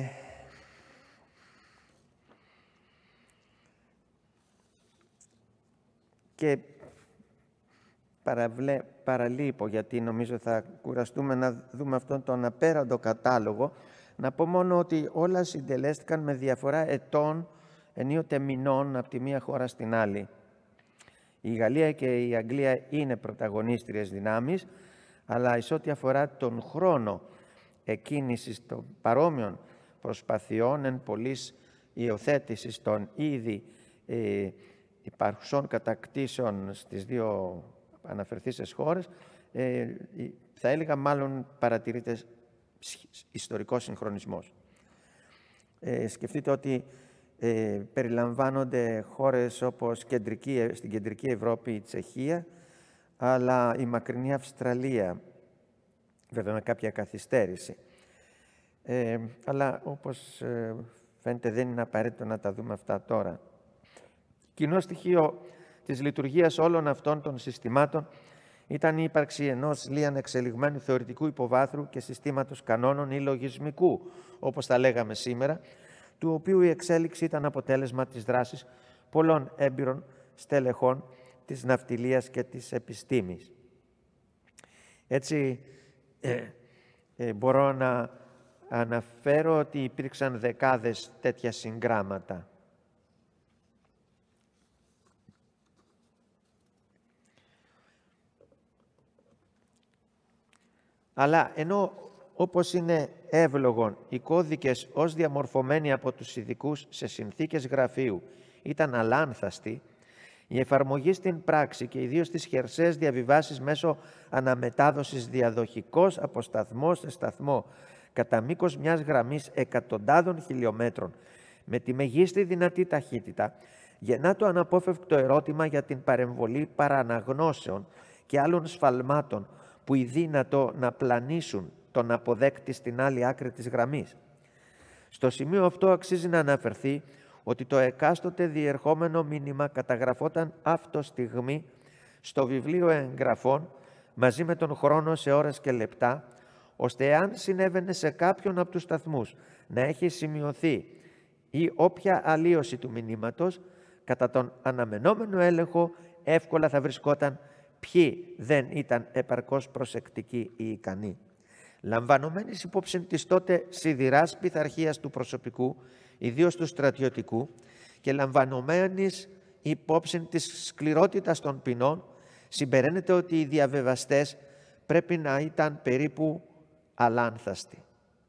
και παραβλέ, παραλείπω, γιατί νομίζω θα κουραστούμε να δούμε αυτόν τον απέραντο κατάλογο, να πω μόνο ότι όλα συντελέστηκαν με διαφορά ετών, ενίοτε μηνών, από τη μία χώρα στην άλλη. Η Γαλλία και η Αγγλία είναι πρωταγωνίστριες δυνάμεις, αλλά εις ό,τι αφορά τον χρόνο εκκίνησης των παρόμοιων προσπαθειών εν πολλής υιοθέτησης των ήδη ε, υπαρχουσών κατακτήσεων στις δύο αναφερθήσεις χώρες, ε, θα έλεγα μάλλον παρατηρείται ιστορικός συγχρονισμός. Ε, σκεφτείτε ότι ε, περιλαμβάνονται χώρες όπως κεντρική, στην κεντρική Ευρώπη η Τσεχία, αλλά η μακρινή Αυστραλία, βέβαια με κάποια καθυστέρηση. Ε, αλλά όπως ε, φαίνεται δεν είναι απαραίτητο να τα δούμε αυτά τώρα. Κοινό στοιχείο της λειτουργίας όλων αυτών των συστημάτων ήταν η ύπαρξη ενός λίαν εξελιγμένου θεωρητικού υποβάθρου και συστήματος κανόνων ή λογισμικού, όπως τα λέγαμε σήμερα, του οποίου η εξέλιξη ήταν αποτέλεσμα της δράσης πολλών έμπειρων στελεχών της ναυτιλίας και της επιστήμης. Έτσι, ε, ε, μπορώ να αναφέρω ότι υπήρξαν δεκάδες τέτοια συγγράμματα. Αλλά ενώ όπως είναι εύλογον οι κώδικες ως διαμορφωμένοι από τους ειδικούς σε συνθήκες γραφείου ήταν αλάνθαστοι, Η εφαρμογή στην πράξη και ιδίως στις χερσαίες διαβιβάσεις μέσω αναμετάδοσης διαδοχικός από σταθμό σε σταθμό κατά μήκος μιας γραμμής εκατοντάδων χιλιόμετρων με τη μεγίστη δυνατή ταχύτητα γεννά το αναπόφευκτο ερώτημα για την παρεμβολή παραναγνώσεων και άλλων σφαλμάτων που είναι δύνατο να πλανήσουν τον αποδέκτη στην άλλη άκρη της γραμμής. Στο σημείο αυτό αξίζει να αναφερθεί ότι το εκάστοτε διερχόμενο μήνυμα καταγραφόταν αυτό στιγμή στο βιβλίο εγγραφών μαζί με τον χρόνο σε ώρες και λεπτά, ώστε αν συνέβαινε σε κάποιον από τους σταθμούς να έχει σημειωθεί ή όποια αλλίωση του μηνύματος, κατά τον αναμενόμενο έλεγχο εύκολα θα βρισκόταν ποιοι δεν ήταν επαρκώς προσεκτικοί ή ικανοί. Λαμβανομένης υπόψη της τότε σιδηράς πειθαρχίας του προσωπικού, ιδίως του στρατιωτικού, και λαμβανομένης υπόψη της σκληρότητας των ποινών, συμπεραίνεται ότι οι διαβεβαστές πρέπει να ήταν περίπου αλάνθαστοι.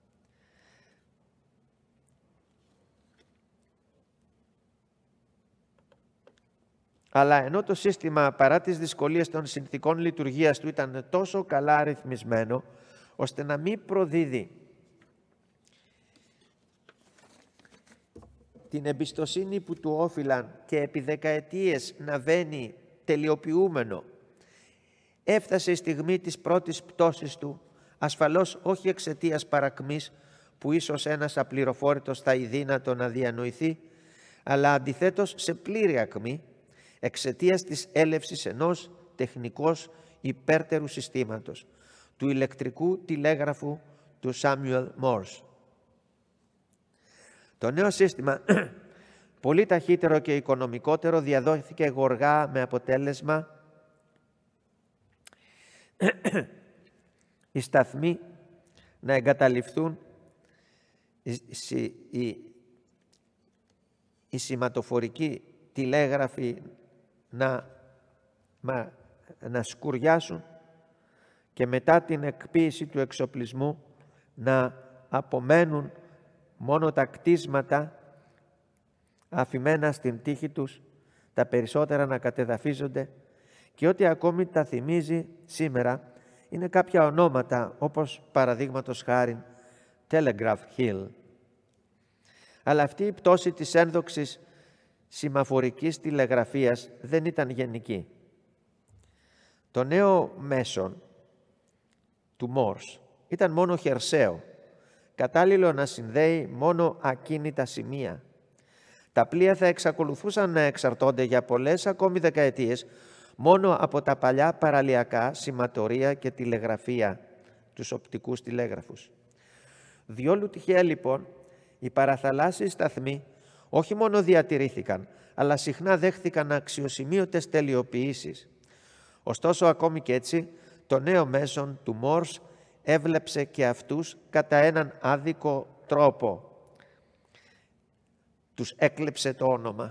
Αλλά ενώ το σύστημα, παρά τις δυσκολίες των συνθηκών λειτουργίας του, ήταν τόσο καλά αριθμισμένο, ώστε να μην προδίδει την εμπιστοσύνη που του όφυλαν και επί δεκαετίες να βαίνει τελειοποιούμενο, έφτασε η στιγμή της πρώτης πτώσης του, ασφαλώς όχι εξαιτίας παρακμής που ίσως ένας απληροφόρητος θα ειδύνατο να διανοηθεί, αλλά αντιθέτως σε πλήρη ακμή, εξαιτίας της έλευσης ενός τεχνικώς υπέρτερου συστήματος, του ηλεκτρικού τηλέγραφου του Σάμιουελ Μόρς. Το νέο σύστημα, πολύ ταχύτερο και οικονομικότερο, διαδόθηκε γοργά με αποτέλεσμα οι σταθμοί να εγκαταλειφθούν, οι, οι, οι σηματοφορικοί τηλέγραφοι να, μα, να σκουριάσουν και μετά την εκποίηση του εξοπλισμού να απομένουν μόνο τα κτίσματα αφημένα στην τύχη τους, τα περισσότερα να κατεδαφίζονται, και ό,τι ακόμη τα θυμίζει σήμερα είναι κάποια ονόματα, όπως παραδείγματος χάριν Telegraph Hill. Αλλά αυτή η πτώση της ένδοξης σημαφορικής τηλεγραφίας δεν ήταν γενική. Το νέο μέσον του Μόρς ήταν μόνο χερσαίο, κατάλληλο να συνδέει μόνο ακίνητα σημεία. Τα πλοία θα εξακολουθούσαν να εξαρτώνται για πολλές ακόμη δεκαετίες μόνο από τα παλιά παραλιακά σηματορία και τηλεγραφία, τους οπτικούς τηλέγραφους. Διόλου τυχαία λοιπόν οι παραθαλάσσιοι σταθμοί όχι μόνο διατηρήθηκαν, αλλά συχνά δέχθηκαν αξιοσημείωτες τελειοποιήσεις. Ωστόσο, ακόμη και έτσι, το νέο μέσον του Μόρς έβλεψε και αυτούς κατά έναν άδικο τρόπο. Τους έκλεψε το όνομα.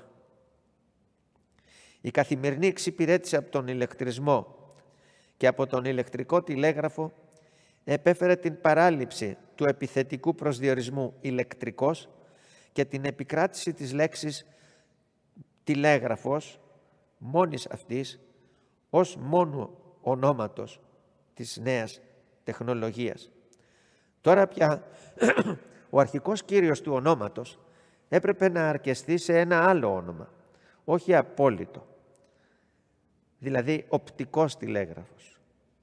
Η καθημερινή εξυπηρέτηση από τον ηλεκτρισμό και από τον ηλεκτρικό τηλέγραφο επέφερε την παράληψη του επιθετικού προσδιορισμού ηλεκτρικός και την επικράτηση της λέξης τηλέγραφος, μόνης αυτής, ως μόνο ονόματος της νέας τεχνολογίας. Τώρα πια ο αρχικός κύριος του ονόματος έπρεπε να αρκεστεί σε ένα άλλο όνομα, όχι απόλυτο, δηλαδή οπτικός τηλέγραφος.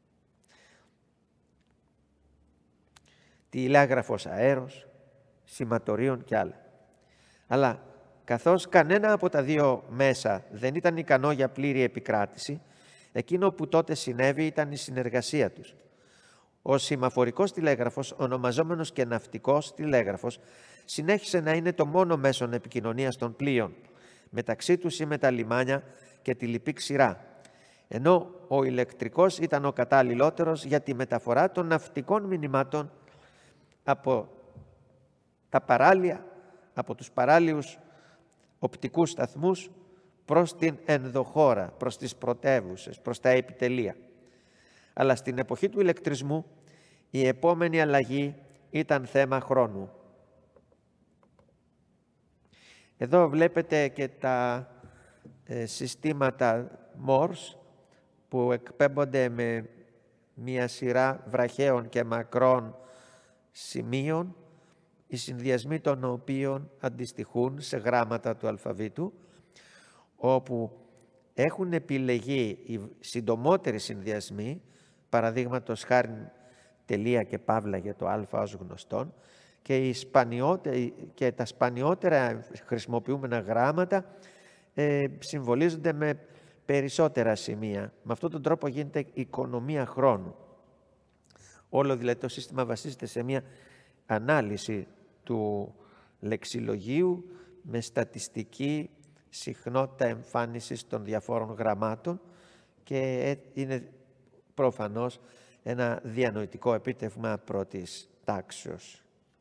Τηλέγραφος αέρος, σηματορίων και άλλα. Αλλά καθώς κανένα από τα δύο μέσα δεν ήταν ικανό για πλήρη επικράτηση, εκείνο που τότε συνέβη ήταν η συνεργασία τους. Ο σημαφορικός τηλέγραφος, ονομαζόμενος και ναυτικός τηλέγραφος, συνέχισε να είναι το μόνο μέσον επικοινωνίας των πλοίων, μεταξύ τους ή με τα λιμάνια και τη λοιπή ξηρά, ενώ ο ηλεκτρικός ήταν ο κατάλληλότερος για τη μεταφορά των ναυτικών μηνυμάτων από τα παράλια, από τους παράλιους οπτικούς σταθμούς προς την ενδοχώρα, προς τις πρωτεύουσες, προς τα επιτελεία. Αλλά στην εποχή του ηλεκτρισμού η επόμενη αλλαγή ήταν θέμα χρόνου. Εδώ βλέπετε και τα ε, συστήματα Morse που εκπέμπονται με μια σειρά βραχαίων και μακρών σημείων, οι συνδυασμοί των οποίων αντιστοιχούν σε γράμματα του αλφαβήτου, όπου έχουν επιλεγεί οι συντομότεροι συνδυασμοί, παραδείγματος χάρη τελεία και παύλα για το α ως γνωστόν, και, οι σπανιότεροι, και τα σπανιότερα χρησιμοποιούμενα γράμματα ε, συμβολίζονται με περισσότερα σημεία. Με αυτόν τον τρόπο γίνεται οικονομία χρόνου. Όλο δηλαδή το σύστημα βασίζεται σε μια ανάλυση του λεξιλογίου με στατιστική συχνότητα εμφάνισης των διαφόρων γραμμάτων και είναι προφανώς ένα διανοητικό επίτευγμα πρώτης τάξεως.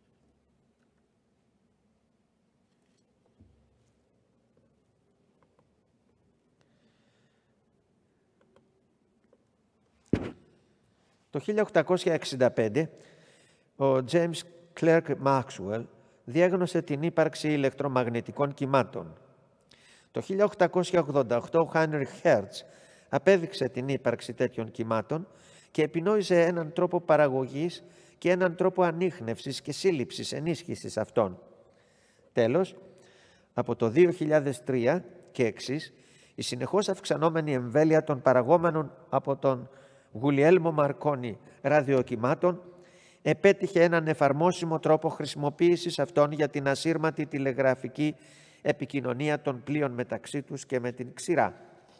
Το χίλια οκτακόσια εξήντα πέντε ο James Clerk Maxwell διέγνωσε την ύπαρξη ηλεκτρομαγνητικών κυμάτων. Το χίλια οκτακόσια ογδόντα οκτώ ο Heinrich Hertz απέδειξε την ύπαρξη τέτοιων κυμάτων και επινόησε έναν τρόπο παραγωγής και έναν τρόπο ανίχνευσης και σύλληψης, ενίσχυσης αυτών. Τέλος, από το δύο χιλιάδες τρία και εξής, η συνεχώς αυξανόμενη εμβέλεια των παραγόμενων από τον Γουλιέλμο Μαρκόνι ραδιοκυμάτων επέτυχε έναν εφαρμόσιμο τρόπο χρησιμοποίησης αυτών για την ασύρματη τηλεγραφική επικοινωνία των πλοίων μεταξύ τους και με την ξηρά.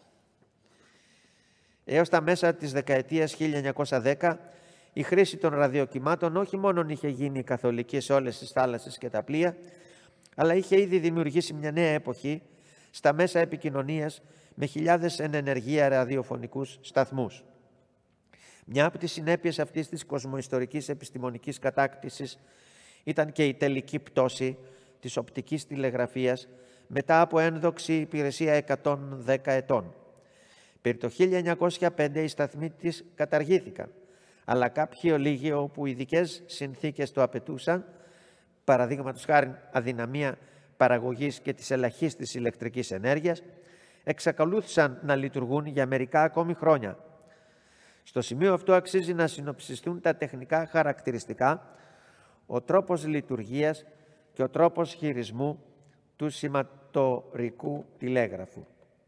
Έως τα μέσα της δεκαετίας χίλια εννιακόσια δέκα, η χρήση των ραδιοκυμάτων όχι μόνο είχε γίνει καθολική σε όλες τις θάλασσες και τα πλοία, αλλά είχε ήδη δημιουργήσει μια νέα εποχή στα μέσα επικοινωνίας με χιλιάδες εν ενεργεία ραδιοφωνικούς σταθμούς. Μια από τις συνέπειες αυτής της κοσμοϊστορικής επιστημονικής κατάκτησης ήταν και η τελική πτώση της οπτικής τηλεγραφίας μετά από ένδοξη υπηρεσία εκατόν δέκα ετών. Περί το χίλια εννιακόσια πέντε οι σταθμοί της καταργήθηκαν, αλλά κάποιοι ολίγοι όπου ειδικές συνθήκες το απαιτούσαν, παραδείγματος χάριν αδυναμία παραγωγής και της ελαχίστης ηλεκτρικής ενέργειας, εξακολούθησαν να λειτουργούν για μερικά ακόμη χρόνια. Στο σημείο αυτό αξίζει να συνοψιστούν τα τεχνικά χαρακτηριστικά, ο τρόπος λειτουργίας και ο τρόπος χειρισμού του σηματορικού τηλέγραφου.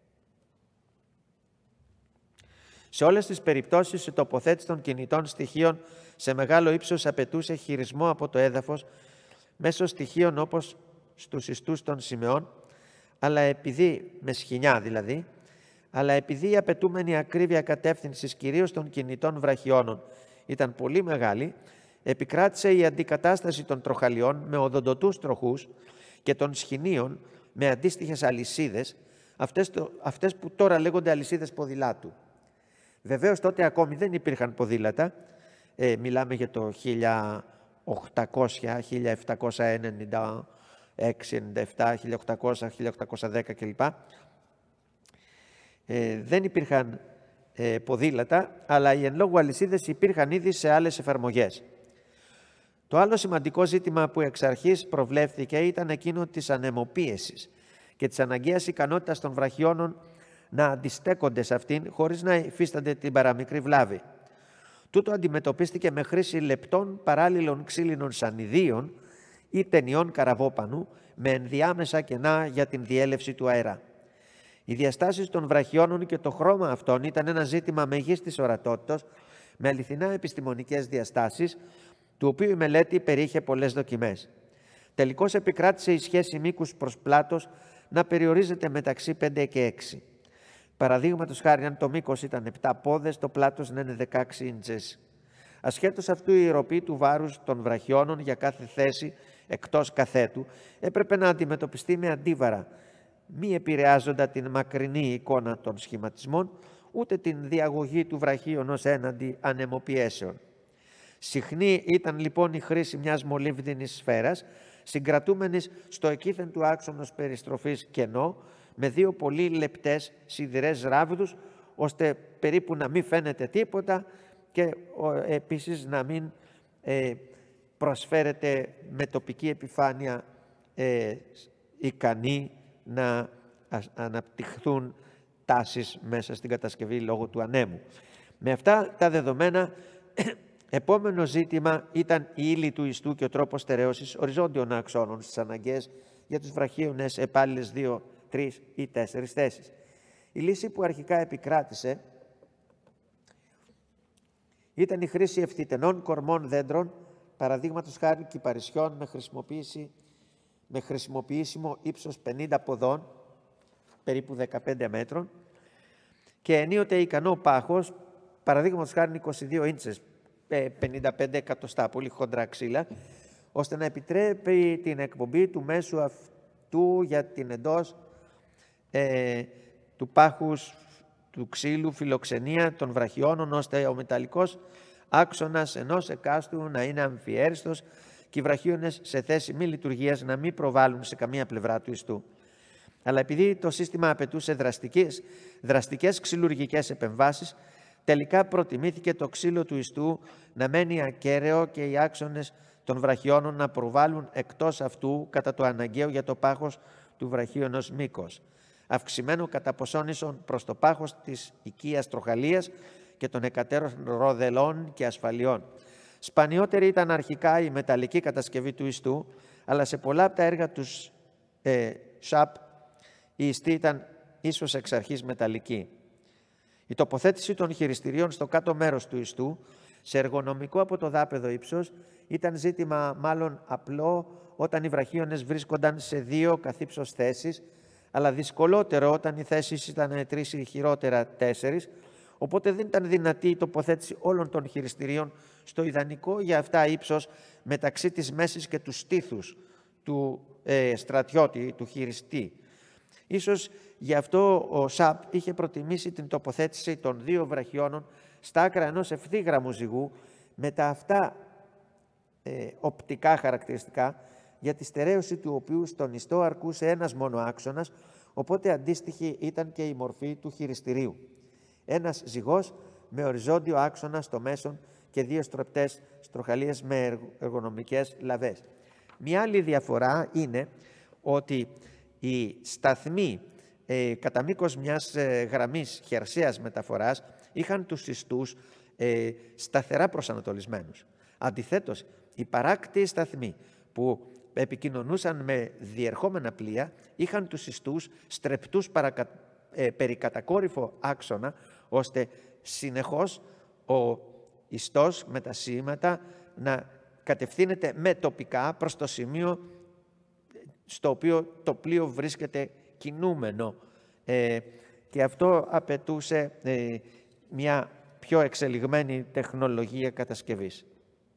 Σε όλες τις περιπτώσεις, η τοποθέτηση των κινητών στοιχείων σε μεγάλο ύψος απαιτούσε χειρισμό από το έδαφος μέσω στοιχείων όπως στους ιστούς των σημεών, αλλά επειδή, με σχοινιά δηλαδή, αλλά επειδή η απαιτούμενη ακρίβεια κατεύθυνσης κυρίως των κινητών βραχιώνων ήταν πολύ μεγάλη, επικράτησε η αντικατάσταση των τροχαλιών με οδοντοτούς τροχούς και των σχοινίων με αντίστοιχες αλυσίδες, αυτές, το, αυτές που τώρα λέγονται αλυσίδες ποδηλάτου. Βεβαίως τότε ακόμη δεν υπήρχαν ποδήλατα, ε, μιλάμε για το χίλια οκτακόσια, χίλια επτακόσια ενενήντα έξι ενενήντα επτά, χίλια οκτακόσια, χίλια οκτακόσια δέκα κλπ. Ε, δεν υπήρχαν ε, ποδήλατα, αλλά οι εν λόγω αλυσίδες υπήρχαν ήδη σε άλλες εφαρμογές. Το άλλο σημαντικό ζήτημα που εξ αρχής προβλέφθηκε ήταν εκείνο της ανεμοπίεσης και της αναγκαίας ικανότητας των βραχιώνων να αντιστέκονται σε αυτήν χωρίς να υφίστανται την παραμικρή βλάβη. Τούτο αντιμετωπίστηκε με χρήση λεπτών παράλληλων ξύλινων σανιδίων ή ταινιών καραβόπανου με ενδιάμεσα κενά για την διέλευση του αέρα. Οι διαστάσεις των βραχιώνων και το χρώμα αυτών ήταν ένα ζήτημα μεγίστης ορατότητας με αληθινά επιστημονικές διαστάσεις, του οποίου η μελέτη περιείχε πολλές δοκιμές. Τελικώς επικράτησε η σχέση μήκους προς πλάτος να περιορίζεται μεταξύ πέντε και έξι. Παραδείγματος χάρη, αν το μήκος ήταν επτά πόδες, το πλάτος να είναι δεκαέξι ίντσες. Ασχέτως αυτού, η ιεροπή του βάρους των βραχιώνων για κάθε θέση εκτός καθέτου έπρεπε να αντιμετωπιστεί με αντίβαρα, μη επηρεάζοντα την μακρινή εικόνα των σχηματισμών, ούτε την διαγωγή του βραχίωνος έναντι ανεμοπιέσεων. Συχνή ήταν λοιπόν η χρήση μιας μολύβδινης σφαίρας, συγκρατούμενης στο εκείθεν του άξονος περιστροφής κενό, με δύο πολύ λεπτές σιδηρές ράβδους, ώστε περίπου να μην φαίνεται τίποτα και επίσης να μην ε, προσφέρεται με τοπική επιφάνεια ε, ικανή να αναπτυχθούν τάσεις μέσα στην κατασκευή λόγω του ανέμου. Με αυτά τα δεδομένα, επόμενο ζήτημα ήταν η ύλη του ιστού και ο τρόπος στερέωσης οριζόντιων αξώνων στις αναγκαίες για τους βραχίονες επάλληλες δύο, τρεις ή τέσσερις θέσεις. Η λύση που αρχικά επικράτησε ήταν η χρήση ευθυτενών κορμών δέντρων, παραδείγματος χάρη κυπαρισιών με, χρησιμοποίηση, με χρησιμοποιήσιμο ύψος πενήντα ποδών, περίπου δεκαπέντε μέτρων, και ενίοτε ικανό πάχος, παραδείγματος χάρη είκοσι δύο ίντσες, πενήντα πέντε εκατοστά, πολύ χοντρά ξύλα, ώστε να επιτρέπει την εκπομπή του μέσου αυτού για την εντός ε, του πάχους του ξύλου φιλοξενία των βραχιώνων, ώστε ο μεταλλικός άξονας ενός εκάστου να είναι αμφιέριστος και οι βραχίονες σε θέση μη λειτουργίας να μην προβάλλουν σε καμία πλευρά του ιστού. Αλλά επειδή το σύστημα απαιτούσε δραστικές, δραστικές ξυλουργικές επεμβάσεις, τελικά προτιμήθηκε το ξύλο του ιστού να μένει ακέραιο και οι άξονες των βραχιώνων να προβάλλουν εκτός αυτού κατά το αναγκαίο για το πάχος του βραχίωνος μήκος, αυξημένο κατά ποσόν ίσον προς το πάχος της οικίας τροχαλίας και των εκατέρων ροδελών και ασφαλιών. Σπανιότερη ήταν αρχικά η μεταλλική κατασκευή του ιστού, αλλά σε πολλά από τα έργα του ε, ΣΑΠ η ιστή ήταν ίσως εξ αρχής μεταλλική. Η τοποθέτηση των χειριστηρίων στο κάτω μέρος του ιστού, σε εργονομικό από το δάπεδο ύψος, ήταν ζήτημα μάλλον απλό όταν οι βραχίονες βρίσκονταν σε δύο καθ' ύψος θέσεις, αλλά δυσκολότερο όταν οι θέσεις ήταν τρεις ή χειρότερα τέσσερις, οπότε δεν ήταν δυνατή η τοποθέτηση όλων των χειριστηρίων στο ιδανικό για αυτά ύψος μεταξύ της μέσης και του στήθους του ε, στρατιώτη, του χειριστή. Ίσως γι' αυτό ο ΣΑΠ είχε προτιμήσει την τοποθέτηση των δύο βραχιώνων στα άκρα ενός ευθύγραμμου ζυγού με τα αυτά ε, οπτικά χαρακτηριστικά, για τη στερέωση του οποίου στον ιστό αρκούσε ένας μόνο άξονας, οπότε αντίστοιχη ήταν και η μορφή του χειριστηρίου. Ένας ζυγός με οριζόντιο άξονα στο μέσον και δύο στρεπτές στροχαλίες με εργονομικές λαβές. Μια άλλη διαφορά είναι ότι οι σταθμοί ε, κατά μήκος μιας ε, γραμμής χερσαίας μεταφοράς είχαν τους ιστούς ε, σταθερά προσανατολισμένους. Αντιθέτως, οι παράκτιοι σταθμοί που επικοινωνούσαν με διερχόμενα πλοία είχαν τους ιστούς στρεπτούς παρακα, ε, περικατακόρυφο άξονα, ώστε συνεχώς ο ιστός με τα σήματα να κατευθύνεται με τοπικά προς το σημείο στο οποίο το πλοίο βρίσκεται κινούμενο, ε, και αυτό απαιτούσε ε, μια πιο εξελιγμένη τεχνολογία κατασκευής.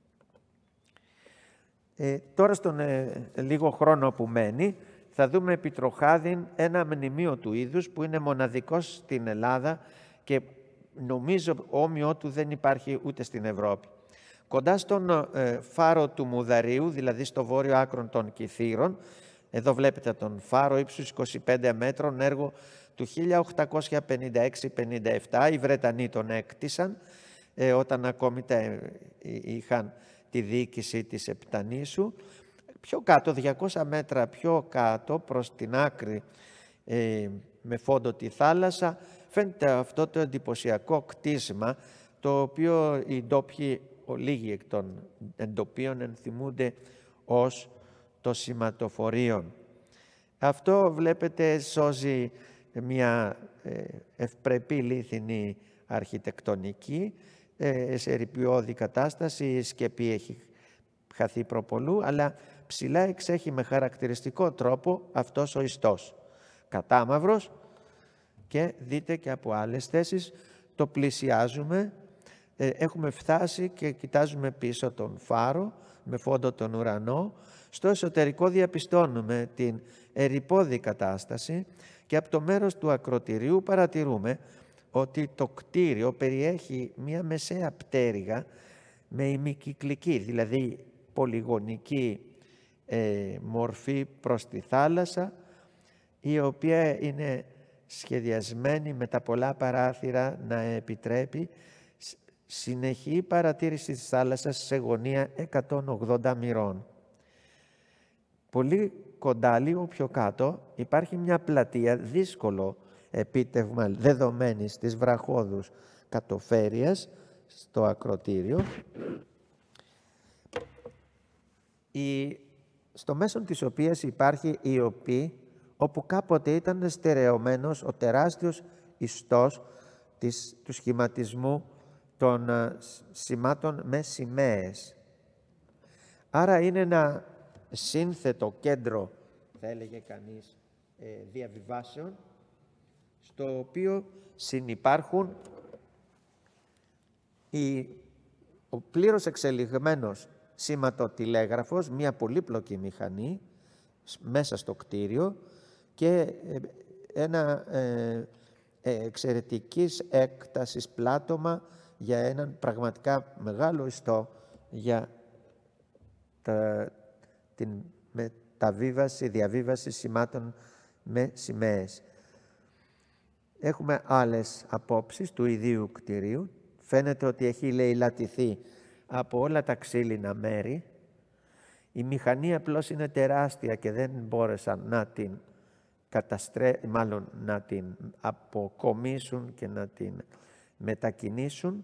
Ε, τώρα στον ε, λίγο χρόνο που μένει θα δούμε επί τροχάδιν ένα μνημείο του είδους που είναι μοναδικός στην Ελλάδα και νομίζω όμοιο του δεν υπάρχει ούτε στην Ευρώπη. Κοντά στον ε, φάρο του Μουδαρίου, δηλαδή στο βόρειο άκρο των Κιθήρων, εδώ βλέπετε τον φάρο ύψους είκοσι πέντε μέτρων, έργο του χίλια οκτακόσια πενήντα έξι πενήντα επτά. Οι Βρετανοί τον έκτισαν ε, όταν ακόμη τα, ε, είχαν τη διοίκηση της Επτανήσου. Πιο κάτω, διακόσια μέτρα πιο κάτω προς την άκρη ε, με φόντο τη θάλασσα, φαίνεται αυτό το εντυπωσιακό κτίσμα, το οποίο οι ντόπιοι, λίγοι εκ των εντοπίων, ενθυμούνται ως το σηματοφορείο. Αυτό βλέπετε σώζει μια ε, ευπρεπή λίθινη αρχιτεκτονική, ε, σε ερειπιώδη κατάσταση, η σκεπή έχει χαθεί προπολού, αλλά ψηλά εξέχει με χαρακτηριστικό τρόπο αυτός ο ιστός. Κατάμαυρος, και δείτε και από άλλες θέσεις το πλησιάζουμε, ε, έχουμε φτάσει και κοιτάζουμε πίσω τον φάρο με φόντο τον ουρανό. Στο εσωτερικό διαπιστώνουμε την ερειπώδη κατάσταση και από το μέρος του ακροτηρίου παρατηρούμε ότι το κτίριο περιέχει μία μεσαία πτέρυγα με ημικυκλική, δηλαδή πολυγωνική ε, μορφή προς τη θάλασσα, η οποία είναι σχεδιασμένη με τα πολλά παράθυρα να επιτρέπει συνεχή παρατήρηση της θάλασσας σε γωνία εκατόν ογδόντα μοιρών. Πολύ κοντά, λίγο πιο κάτω, υπάρχει μια πλατεία, δύσκολο επίτευγμα δεδομένης της βραχώδους κατοφέρειας στο ακροτήριο, η, στο μέσον της οποίας υπάρχει η οπή, όπου κάποτε ήταν στερεωμένος ο τεράστιος ιστός της, του σχηματισμού των uh, σημάτων με σημαίες. Άρα είναι ένα σύνθετο κέντρο, θα έλεγε κανείς, ε, διαβιβάσεων, στο οποίο συνυπάρχουν η, ο πλήρως εξελιγμένος σηματοτηλέγραφος, μια πολύπλοκη μηχανή μέσα στο κτίριο και ένα ε, ε, εξαιρετικής έκτασης πλάτωμα για έναν πραγματικά μεγάλο ιστό για τα, την μεταβίβαση, διαβίβαση σημάτων με σημαίες. Έχουμε άλλες απόψεις του ιδίου κτηρίου. Φαίνεται ότι έχει λαιλατηθεί από όλα τα ξύλινα μέρη. Η μηχανή απλώς είναι τεράστια και δεν μπόρεσαν να την καταστρέ... μάλλον να την αποκομίσουν και να την μετακινήσουν.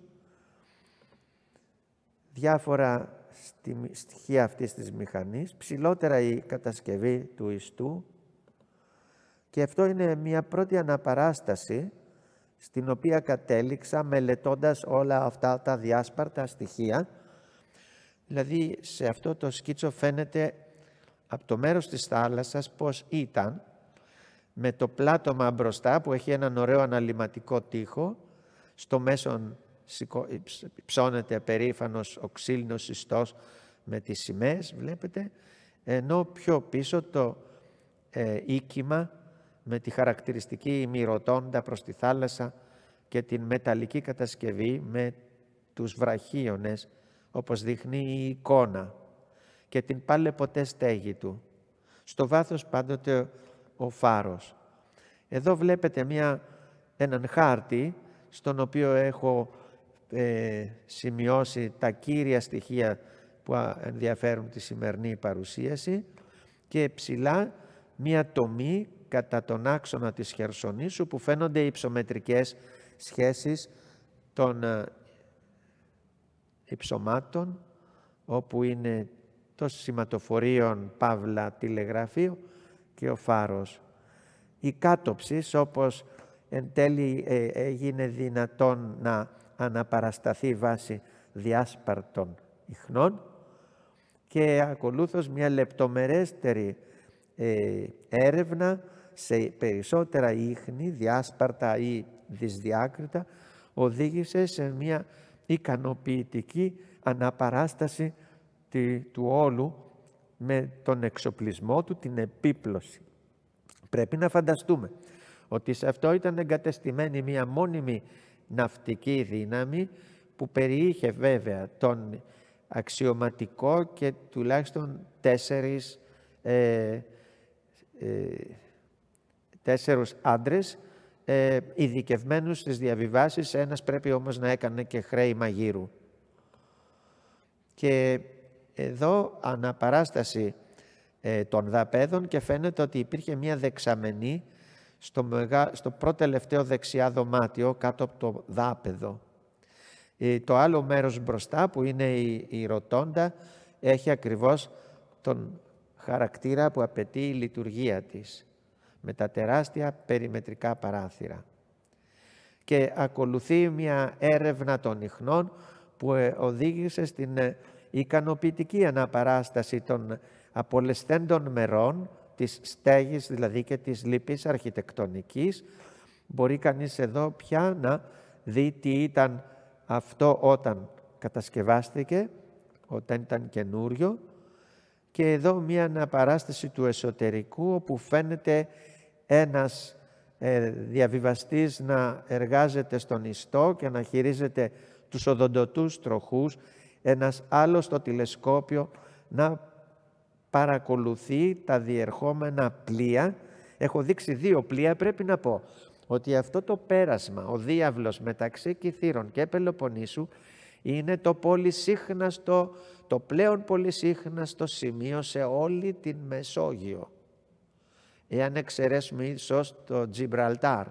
Διάφορα στοιχεία αυτής της μηχανής, ψηλότερα η κατασκευή του ιστού, και αυτό είναι μια πρώτη αναπαράσταση στην οποία κατέληξα μελετώντας όλα αυτά τα διάσπαρτα στοιχεία. Δηλαδή σε αυτό το σκίτσο φαίνεται από το μέρος της θάλασσας πώς ήταν, με το πλάτωμα μπροστά που έχει έναν ωραίο αναλυματικό τοίχο, στο μέσον ψώνεται περήφανος ο ξύλινος ιστός με τις σημαίες, βλέπετε, ενώ πιο πίσω το ε, οίκημα με τη χαρακτηριστική ημιροτόντα προς τη θάλασσα και την μεταλλική κατασκευή με τους βραχίονες, όπως δείχνει η εικόνα, και την παλαιποτέ στέγη του. Στο βάθος πάντοτε ο φάρος. Εδώ βλέπετε μια, έναν χάρτη στον οποίο έχω ε, σημειώσει τα κύρια στοιχεία που ενδιαφέρουν τη σημερινή παρουσίαση, και ψηλά μια τομή κατά τον άξονα της Χερσονήσου που φαίνονται οι υψομετρικές σχέσεις των υψωμάτων, όπου είναι το σηματοφορείο παύλα τηλεγραφείο και ο φάρος. Η κάτοψη, όπως εν τέλει ε, έγινε δυνατόν να αναπαρασταθεί βάσει διάσπαρτων ιχνών, και ακολούθως μια λεπτομερέστερη ε, έρευνα σε περισσότερα ίχνη, διάσπαρτα ή δυσδιάκριτα, οδήγησε σε μια ικανοποιητική αναπαράσταση του όλου με τον εξοπλισμό του, την επίπλωση. Πρέπει να φανταστούμε ότι σε αυτό ήταν εγκατεστημένη μια μόνιμη ναυτική δύναμη που περιείχε βέβαια τον αξιωματικό και τουλάχιστον τέσσερις ε, ε, τέσσερους άντρες ε, ειδικευμένους στις διαβιβάσεις. Ένας πρέπει όμως να έκανε και χρέη μαγείρου. Και εδώ αναπαράσταση ε, των δαπέδων, και φαίνεται ότι υπήρχε μια δεξαμενή στο, μεγα, στο πρώτο τελευταίο δεξιά δωμάτιο κάτω από το δάπεδο. Ε, το άλλο μέρος μπροστά που είναι η, η ροτόντα έχει ακριβώς τον χαρακτήρα που απαιτεί η λειτουργία της, με τα τεράστια περιμετρικά παράθυρα. Και ακολουθεί μια έρευνα των ιχνών που οδήγησε στην ικανοποιητική αναπαράσταση των απολεσθέντων μερών, της στέγης δηλαδή και της λυπής αρχιτεκτονικής. Μπορεί κανείς εδώ πια να δει τι ήταν αυτό όταν κατασκευάστηκε, όταν ήταν καινούριο, και εδώ μια αναπαράσταση του εσωτερικού, όπου φαίνεται ένας ε, διαβιβαστής να εργάζεται στον ιστό και να χειρίζεται τους οδοντοτούς τροχούς, ένας άλλος στο τηλεσκόπιο να παρακολουθεί τα διερχόμενα πλοία. Έχω δείξει δύο πλοία. Πρέπει να πω ότι αυτό το πέρασμα, ο διάβλος μεταξύ Κιθήρων και Πελοποννήσου, είναι το πολυσύχναστο, το πλέον πολυσύχναστο σημείο σε όλη την Μεσόγειο. εάν εξαιρέσουμε ίσως το Τζιμπραλτάρ,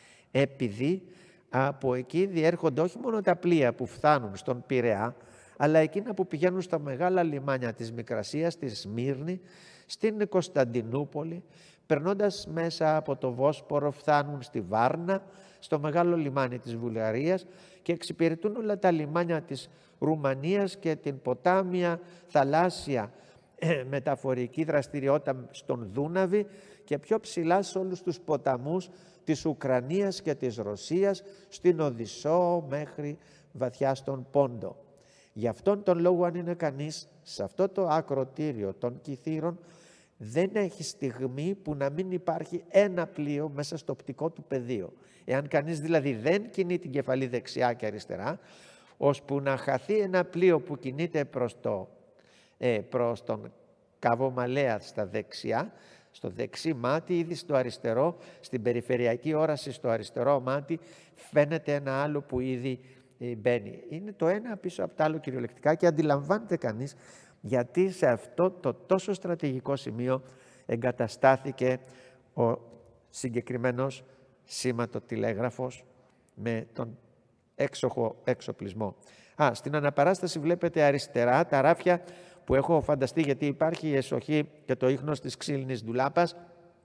επειδή από εκεί διέρχονται όχι μόνο τα πλοία που φτάνουν στον Πειραιά, αλλά εκείνα που πηγαίνουν στα μεγάλα λιμάνια της Μικρασίας, στη Σμύρνη, στην Κωνσταντινούπολη, περνώντας μέσα από το Βόσπορο φτάνουν στη Βάρνα, στο μεγάλο λιμάνι της Βουλγαρίας και εξυπηρετούν όλα τα λιμάνια της Ρουμανίας και την ποτάμια θαλάσσια μεταφορική δραστηριότητα στον Δούναβη και πιο ψηλά σε όλους τους ποταμούς της Ουκρανίας και της Ρωσίας, στην Οδυσσό μέχρι βαθιά στον Πόντο. Γι' αυτόν τον λόγο, αν είναι κανείς σε αυτό το ακροτήριο των Κιθήρων, δεν έχει στιγμή που να μην υπάρχει ένα πλοίο μέσα στο οπτικό του πεδίο. Εάν κανείς δηλαδή δεν κινεί την κεφαλή δεξιά και αριστερά, ώσπου να χαθεί ένα πλοίο που κινείται προς, το, ε, προς τον Καβομαλέα στα δεξιά, στο δεξί μάτι, ήδη στο αριστερό, στην περιφερειακή όραση στο αριστερό μάτι, φαίνεται ένα άλλο που ήδη ε, μπαίνει. Είναι το ένα πίσω από το άλλο κυριολεκτικά και αντιλαμβάνεται κανείς γιατί σε αυτό το τόσο στρατηγικό σημείο εγκαταστάθηκε ο συγκεκριμένος σηματοτηλέγραφος με τον έξοχο εξοπλισμό. Α, στην αναπαράσταση βλέπετε αριστερά τα ράφια που έχω φανταστεί, γιατί υπάρχει η εσοχή και το ίχνος της ξύλινης ντουλάπας,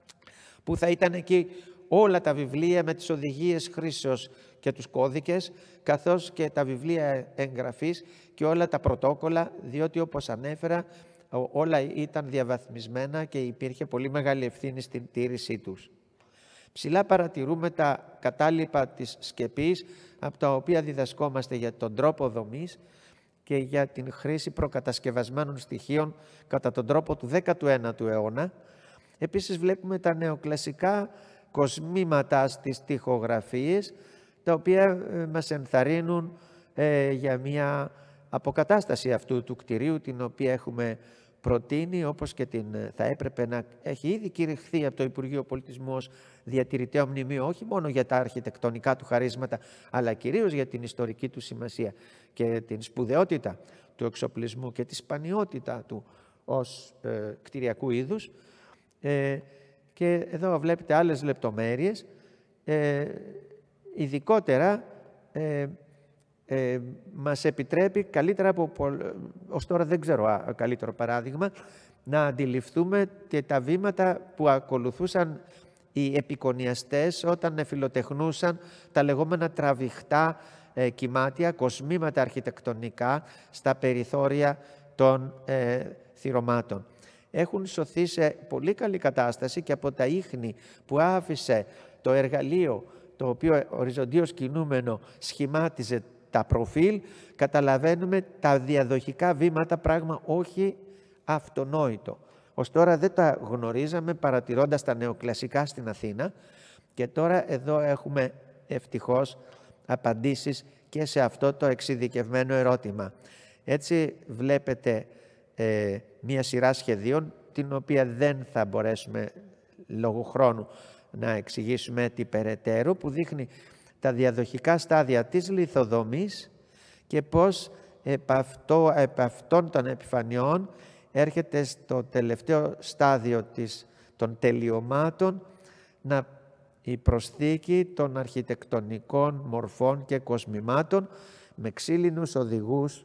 που θα ήταν εκεί όλα τα βιβλία με τις οδηγίες χρήσεως και τους κώδικες, καθώς και τα βιβλία εγγραφής και όλα τα πρωτόκολλα, διότι όπως ανέφερα όλα ήταν διαβαθμισμένα και υπήρχε πολύ μεγάλη ευθύνη στην τήρησή τους. Ψηλά παρατηρούμε τα κατάλοιπα της σκεπής, από τα οποία διδασκόμαστε για τον τρόπο δομής και για την χρήση προκατασκευασμένων στοιχείων κατά τον τρόπο του δέκατου ένατου αιώνα. Επίσης βλέπουμε τα νεοκλασικά κοσμήματα στις τοιχογραφίες, τα οποία μας ενθαρρύνουν ε, για μια αποκατάσταση αυτού του κτηρίου, την οποία έχουμε προτείνει, όπως και την θα έπρεπε να έχει ήδη κηρυχθεί από το Υπουργείο Πολιτισμού ως διατηρηταίο μνημείο, όχι μόνο για τα αρχιτεκτονικά του χαρίσματα, αλλά κυρίως για την ιστορική του σημασία και την σπουδαιότητα του εξοπλισμού και τη σπανιότητα του ως ε, κτηριακού είδους. Ε, και εδώ βλέπετε άλλες λεπτομέρειες, ε, ειδικότερα ε, ε, μας επιτρέπει καλύτερα από ως τώρα δεν ξέρω α, καλύτερο παράδειγμα να αντιληφθούμε και τα βήματα που ακολουθούσαν οι επικονιαστές όταν εφηλοτεχνούσαν τα λεγόμενα τραβηχτά ε, κυμάτια, κοσμήματα αρχιτεκτονικά στα περιθώρια των ε, θυρωμάτων. Έχουν σωθεί σε πολύ καλή κατάσταση και από τα ίχνη που άφησε το εργαλείο, το οποίο οριζοντίως κινούμενο σχημάτιζε τα προφίλ, καταλαβαίνουμε τα διαδοχικά βήματα, πράγμα όχι αυτονόητο. Ως τώρα δεν τα γνωρίζαμε παρατηρώντας τα νεοκλασικά στην Αθήνα και τώρα εδώ έχουμε ευτυχώς απαντήσεις και σε αυτό το εξειδικευμένο ερώτημα. Έτσι βλέπετε ε, μία σειρά σχεδίων, την οποία δεν θα μπορέσουμε λόγω χρόνου να εξηγήσουμε τι περαιτέρω, που δείχνει τα διαδοχικά στάδια της λιθοδομής και πώς επ' αυτό, επ' αυτών των επιφανειών έρχεται στο τελευταίο στάδιο της, των τελειωμάτων να η προσθήκη των αρχιτεκτονικών μορφών και κοσμημάτων με ξύλινους οδηγούς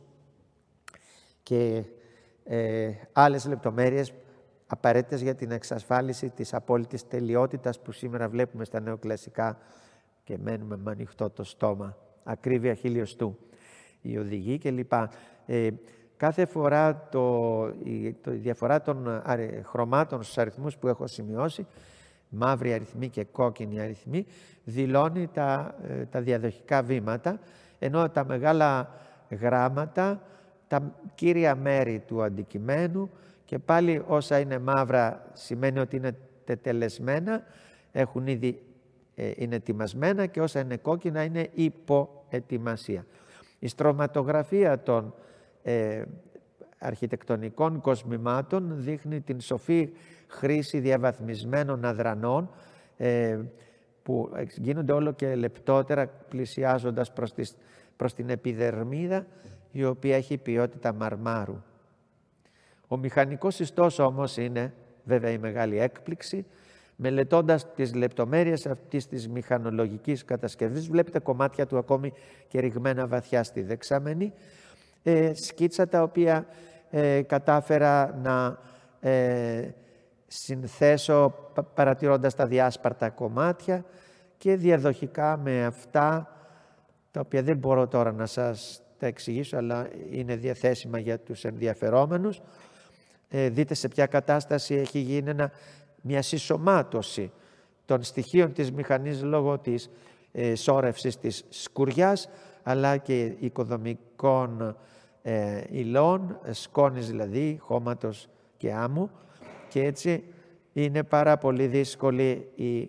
και ε, άλλες λεπτομέρειες απαραίτητες για την εξασφάλιση της απόλυτης τελειότητας που σήμερα βλέπουμε στα νεοκλασικά και μένουμε με ανοιχτό το στόμα, ακρίβεια χιλιοστού, οι οδηγοί κλπ. Ε, κάθε φορά το, η, το, η διαφορά των αρι, χρωμάτων στους αριθμούς που έχω σημειώσει, μαύροι αριθμοί και κόκκινοι αριθμοί, δηλώνει τα, ε, τα διαδοχικά βήματα, ενώ τα μεγάλα γράμματα, τα κύρια μέρη του αντικειμένου και πάλι όσα είναι μαύρα σημαίνει ότι είναι τετελεσμένα, έχουν ήδη ε, είναι ετοιμασμένα, και όσα είναι κόκκινα είναι υποετοιμασία. Η στρωματογραφία των ε, αρχιτεκτονικών κοσμημάτων δείχνει την σοφή χρήση διαβαθμισμένων αδρανών ε, που γίνονται όλο και λεπτότερα πλησιάζοντας προς, τις, προς την επιδερμίδα, η οποία έχει ποιότητα μαρμάρου. Ο μηχανικός ιστός όμως είναι βέβαια η μεγάλη έκπληξη, Μελετώντας τις λεπτομέρειες αυτής της μηχανολογικής κατασκευής, βλέπετε κομμάτια του ακόμη και ρηγμένα βαθιά στη δεξάμενη, ε, σκίτσα τα οποία ε, κατάφερα να ε, συνθέσω παρατηρώντας τα διάσπαρτα κομμάτια και διαδοχικά με αυτά, τα οποία δεν μπορώ τώρα να σας τα εξηγήσω, αλλά είναι διαθέσιμα για τους ενδιαφερόμενους. Ε, δείτε σε ποια κατάσταση έχει γίνει ένα, μια συσσωμάτωση των στοιχείων της μηχανής λόγω της ε, σώρευσης της σκουριάς, αλλά και οικοδομικών ε, υλών, σκόνης δηλαδή, χώματος και άμμου, και έτσι είναι πάρα πολύ δύσκολη η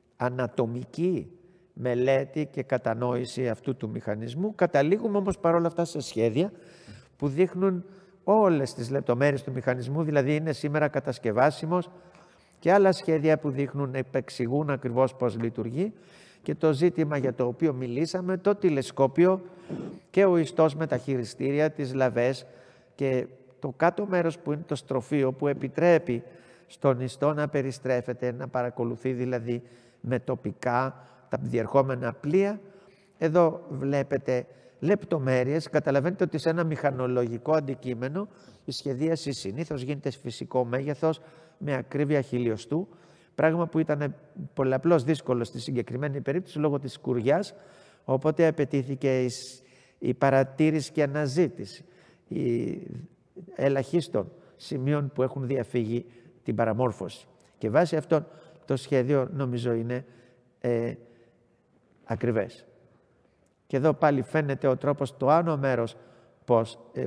ανατομική μελέτη και κατανόηση αυτού του μηχανισμού. Καταλήγουμε όμως παρόλα αυτά σε σχέδια που δείχνουν όλες τις λεπτομέρειες του μηχανισμού, δηλαδή είναι σήμερα κατασκευάσιμος, και άλλα σχέδια που δείχνουν, επεξηγούν ακριβώς πώς λειτουργεί, και το ζήτημα για το οποίο μιλήσαμε, το τηλεσκόπιο και ο ιστός με τα χειριστήρια, τις λαβές και το κάτω μέρος που είναι το στροφείο, που επιτρέπει στον ιστό να περιστρέφεται, να παρακολουθεί δηλαδή με τοπικά τα διερχόμενα πλοία. Εδώ βλέπετε λεπτομέρειες. Καταλαβαίνετε ότι σε ένα μηχανολογικό αντικείμενο η σχεδίαση συνήθως γίνεται φυσικό μέγεθος με ακρίβεια χιλιοστού, πράγμα που ήταν πολλαπλώς δύσκολο στη συγκεκριμένη περίπτωση λόγω της σκουριάς, οπότε απαιτήθηκε η, η παρατήρηση και αναζήτηση η ελαχίστων σημείων που έχουν διαφύγει την παραμόρφωση. Και βάσει αυτόν το σχέδιο νομίζω είναι ε, ακριβές. Και εδώ πάλι φαίνεται ο τρόπος, το άνω μέρος πως ε,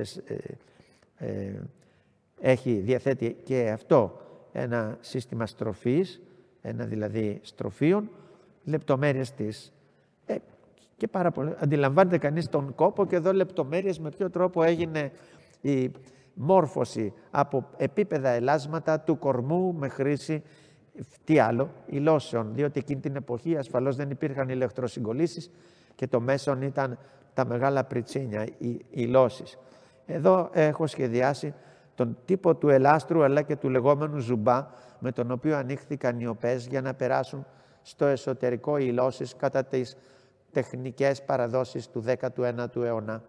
ε, ε, έχει, διαθέτει και αυτό ένα σύστημα στροφής, ένα δηλαδή στροφίων, λεπτομέρειες της ε, και πάρα πολύ. Αντιλαμβάνεται κανείς τον κόπο, και εδώ λεπτομέρειες με ποιο τρόπο έγινε η μόρφωση από επίπεδα ελάσματα του κορμού με χρήση, τι άλλο, υλώσεων, διότι εκείνη την εποχή ασφαλώς δεν υπήρχαν ηλεκτροσυγκολήσεις και το μέσον ήταν τα μεγάλα πριτσίνια, οι υλώσεις. Εδώ έχω σχεδιάσει τον τύπο του ελάστρου αλλά και του λεγόμενου ζουμπά, με τον οποίο ανοίχθηκαν οι οπές για να περάσουν στο εσωτερικό οι υλώσεις κατά τις τεχνικές παραδόσεις του δέκατου ένατου αιώνα.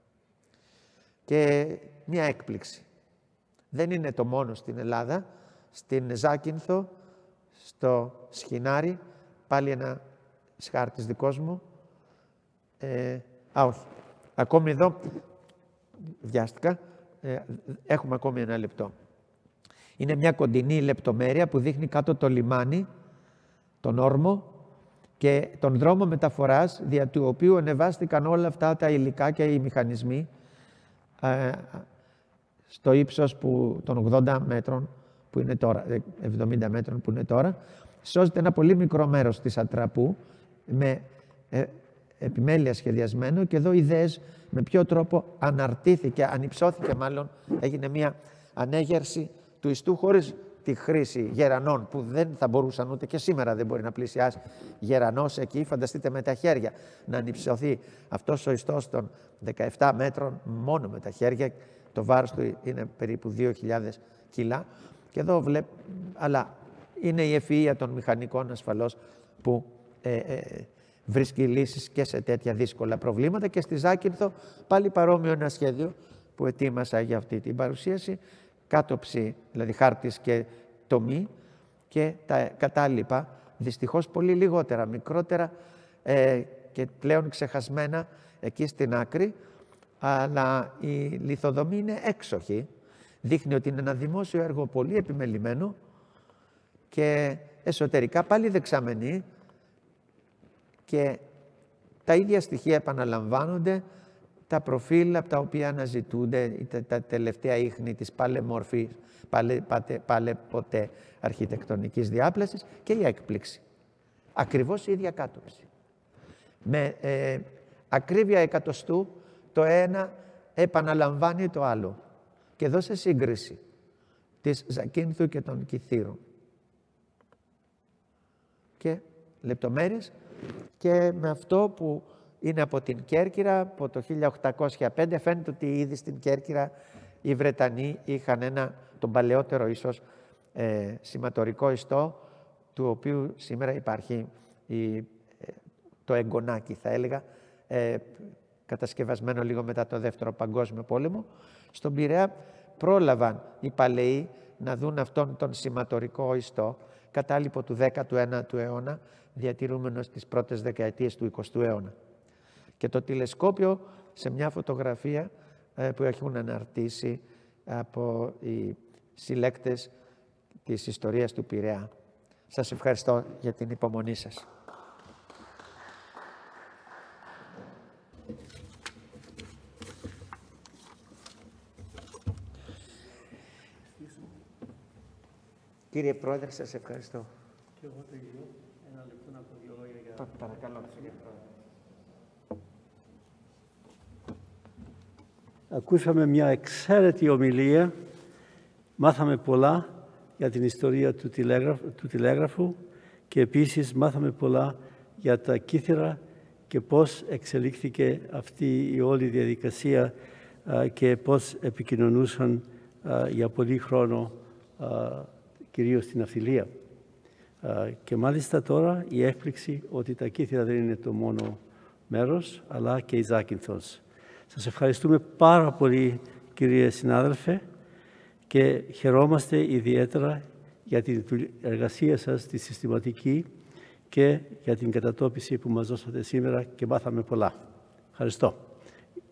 Και μια έκπληξη. Δεν είναι το μόνο στην Ελλάδα. Στην Ζάκυνθο, στο Σχοινάρι, πάλι ένα χάρτης δικός μου. Ε, α, όχι. Ακόμη εδώ, βιάστηκα, ε, έχουμε ακόμη ένα λεπτό. Είναι μια κοντινή λεπτομέρεια που δείχνει κάτω το λιμάνι, τον όρμο και τον δρόμο μεταφοράς, δια του οποίου ανεβάστηκαν όλα αυτά τα υλικά και οι μηχανισμοί ε, στο ύψος που, των ογδόντα μέτρων που είναι τώρα, εβδομήντα μέτρων που είναι τώρα. Σώζεται ένα πολύ μικρό μέρος της ατραπού με ε, επιμέλεια σχεδιασμένο, και εδώ ιδέες με ποιο τρόπο αναρτήθηκε, ανυψώθηκε μάλλον, έγινε μια ανέγερση του ιστού χωρίς τη χρήση γερανών που δεν θα μπορούσαν, ούτε και σήμερα δεν μπορεί να πλησιάσει γερανός εκεί. Φανταστείτε με τα χέρια να ανυψωθεί αυτός ο ιστός των δεκαεπτά μέτρων μόνο με τα χέρια. Το βάρος του είναι περίπου δύο χιλιάδες κιλά. Και εδώ βλέπω, αλλά είναι η ευφυΐα των μηχανικών ασφαλώς που ε, ε, βρίσκει λύσεις και σε τέτοια δύσκολα προβλήματα. Και στη Ζάκυνθο πάλι παρόμοιο ένα σχέδιο που ετοίμασα για αυτή την παρουσίαση, κάτωψη, δηλαδή χάρτης και τομή, και τα κατάλοιπα, δυστυχώς πολύ λιγότερα, μικρότερα ε, και πλέον ξεχασμένα εκεί στην άκρη, αλλά η λιθοδομή είναι έξοχη. Δείχνει ότι είναι ένα δημόσιο έργο πολύ επιμελημένο και εσωτερικά πάλι δεξαμενή, και τα ίδια στοιχεία επαναλαμβάνονται, τα προφίλ από τα οποία αναζητούνται τα τελευταία ίχνη της παλαιμορφής, παλαι, πατε, παλαιποτέ αρχιτεκτονικής διάπλασης, και η έκπληξη. Ακριβώς η ίδια κάτωψη. Με ε, ακρίβεια εκατοστού το ένα επαναλαμβάνει το άλλο. Και εδώ σε σύγκριση της Ζακύνθου και των Κιθήρων. Και λεπτομέρειες, και με αυτό που είναι από την Κέρκυρα, από το χίλια οκτακόσια πέντε, φαίνεται ότι ήδη στην Κέρκυρα οι Βρετανοί είχαν ένα, τον παλαιότερο ίσως ε, σηματορικό ιστό, του οποίου σήμερα υπάρχει η, το εγγονάκι, θα έλεγα, ε, κατασκευασμένο λίγο μετά το Δεύτερο Παγκόσμιο Πόλεμο. Στον Πειραιά πρόλαβαν οι παλαιοί να δουν αυτόν τον σηματορικό ιστό, κατάλοιπο του δέκατου ένατου αιώνα, διατηρούμενο στις πρώτες δεκαετίες του εικοστού αιώνα. Και το τηλεσκόπιο, σε μια φωτογραφία ε, που έχουν αναρτήσει από οι συλλέκτες της ιστορίας του Πειραιά. Σας ευχαριστώ για την υπομονή σας. Κύριε Πρόεδρε, σας ευχαριστώ. Και εγώ το ίδιο. Ένα λεπτό να πω δύο λόγια για... Παρακαλώ, κύριε Πρόεδρε. Ακούσαμε μια εξαίρετη ομιλία. Μάθαμε πολλά για την ιστορία του, τηλέγραφου, του τηλέγραφου και επίσης μάθαμε πολλά για τα κύθρα και πώς εξελίχθηκε αυτή η όλη διαδικασία α, και πώς επικοινωνούσαν α, για πολύ χρόνο α, κυρίως στην ναυτιλία. Α, και μάλιστα τώρα η έκπληξη ότι τα κύθρα δεν είναι το μόνο μέρος, αλλά και η Ζάκυνθος. Σας ευχαριστούμε πάρα πολύ, κύριε συνάδελφε, και χαιρόμαστε ιδιαίτερα για την εργασία σας, τη συστηματική, και για την κατατόπιση που μας δώσατε σήμερα και μάθαμε πολλά. Ευχαριστώ.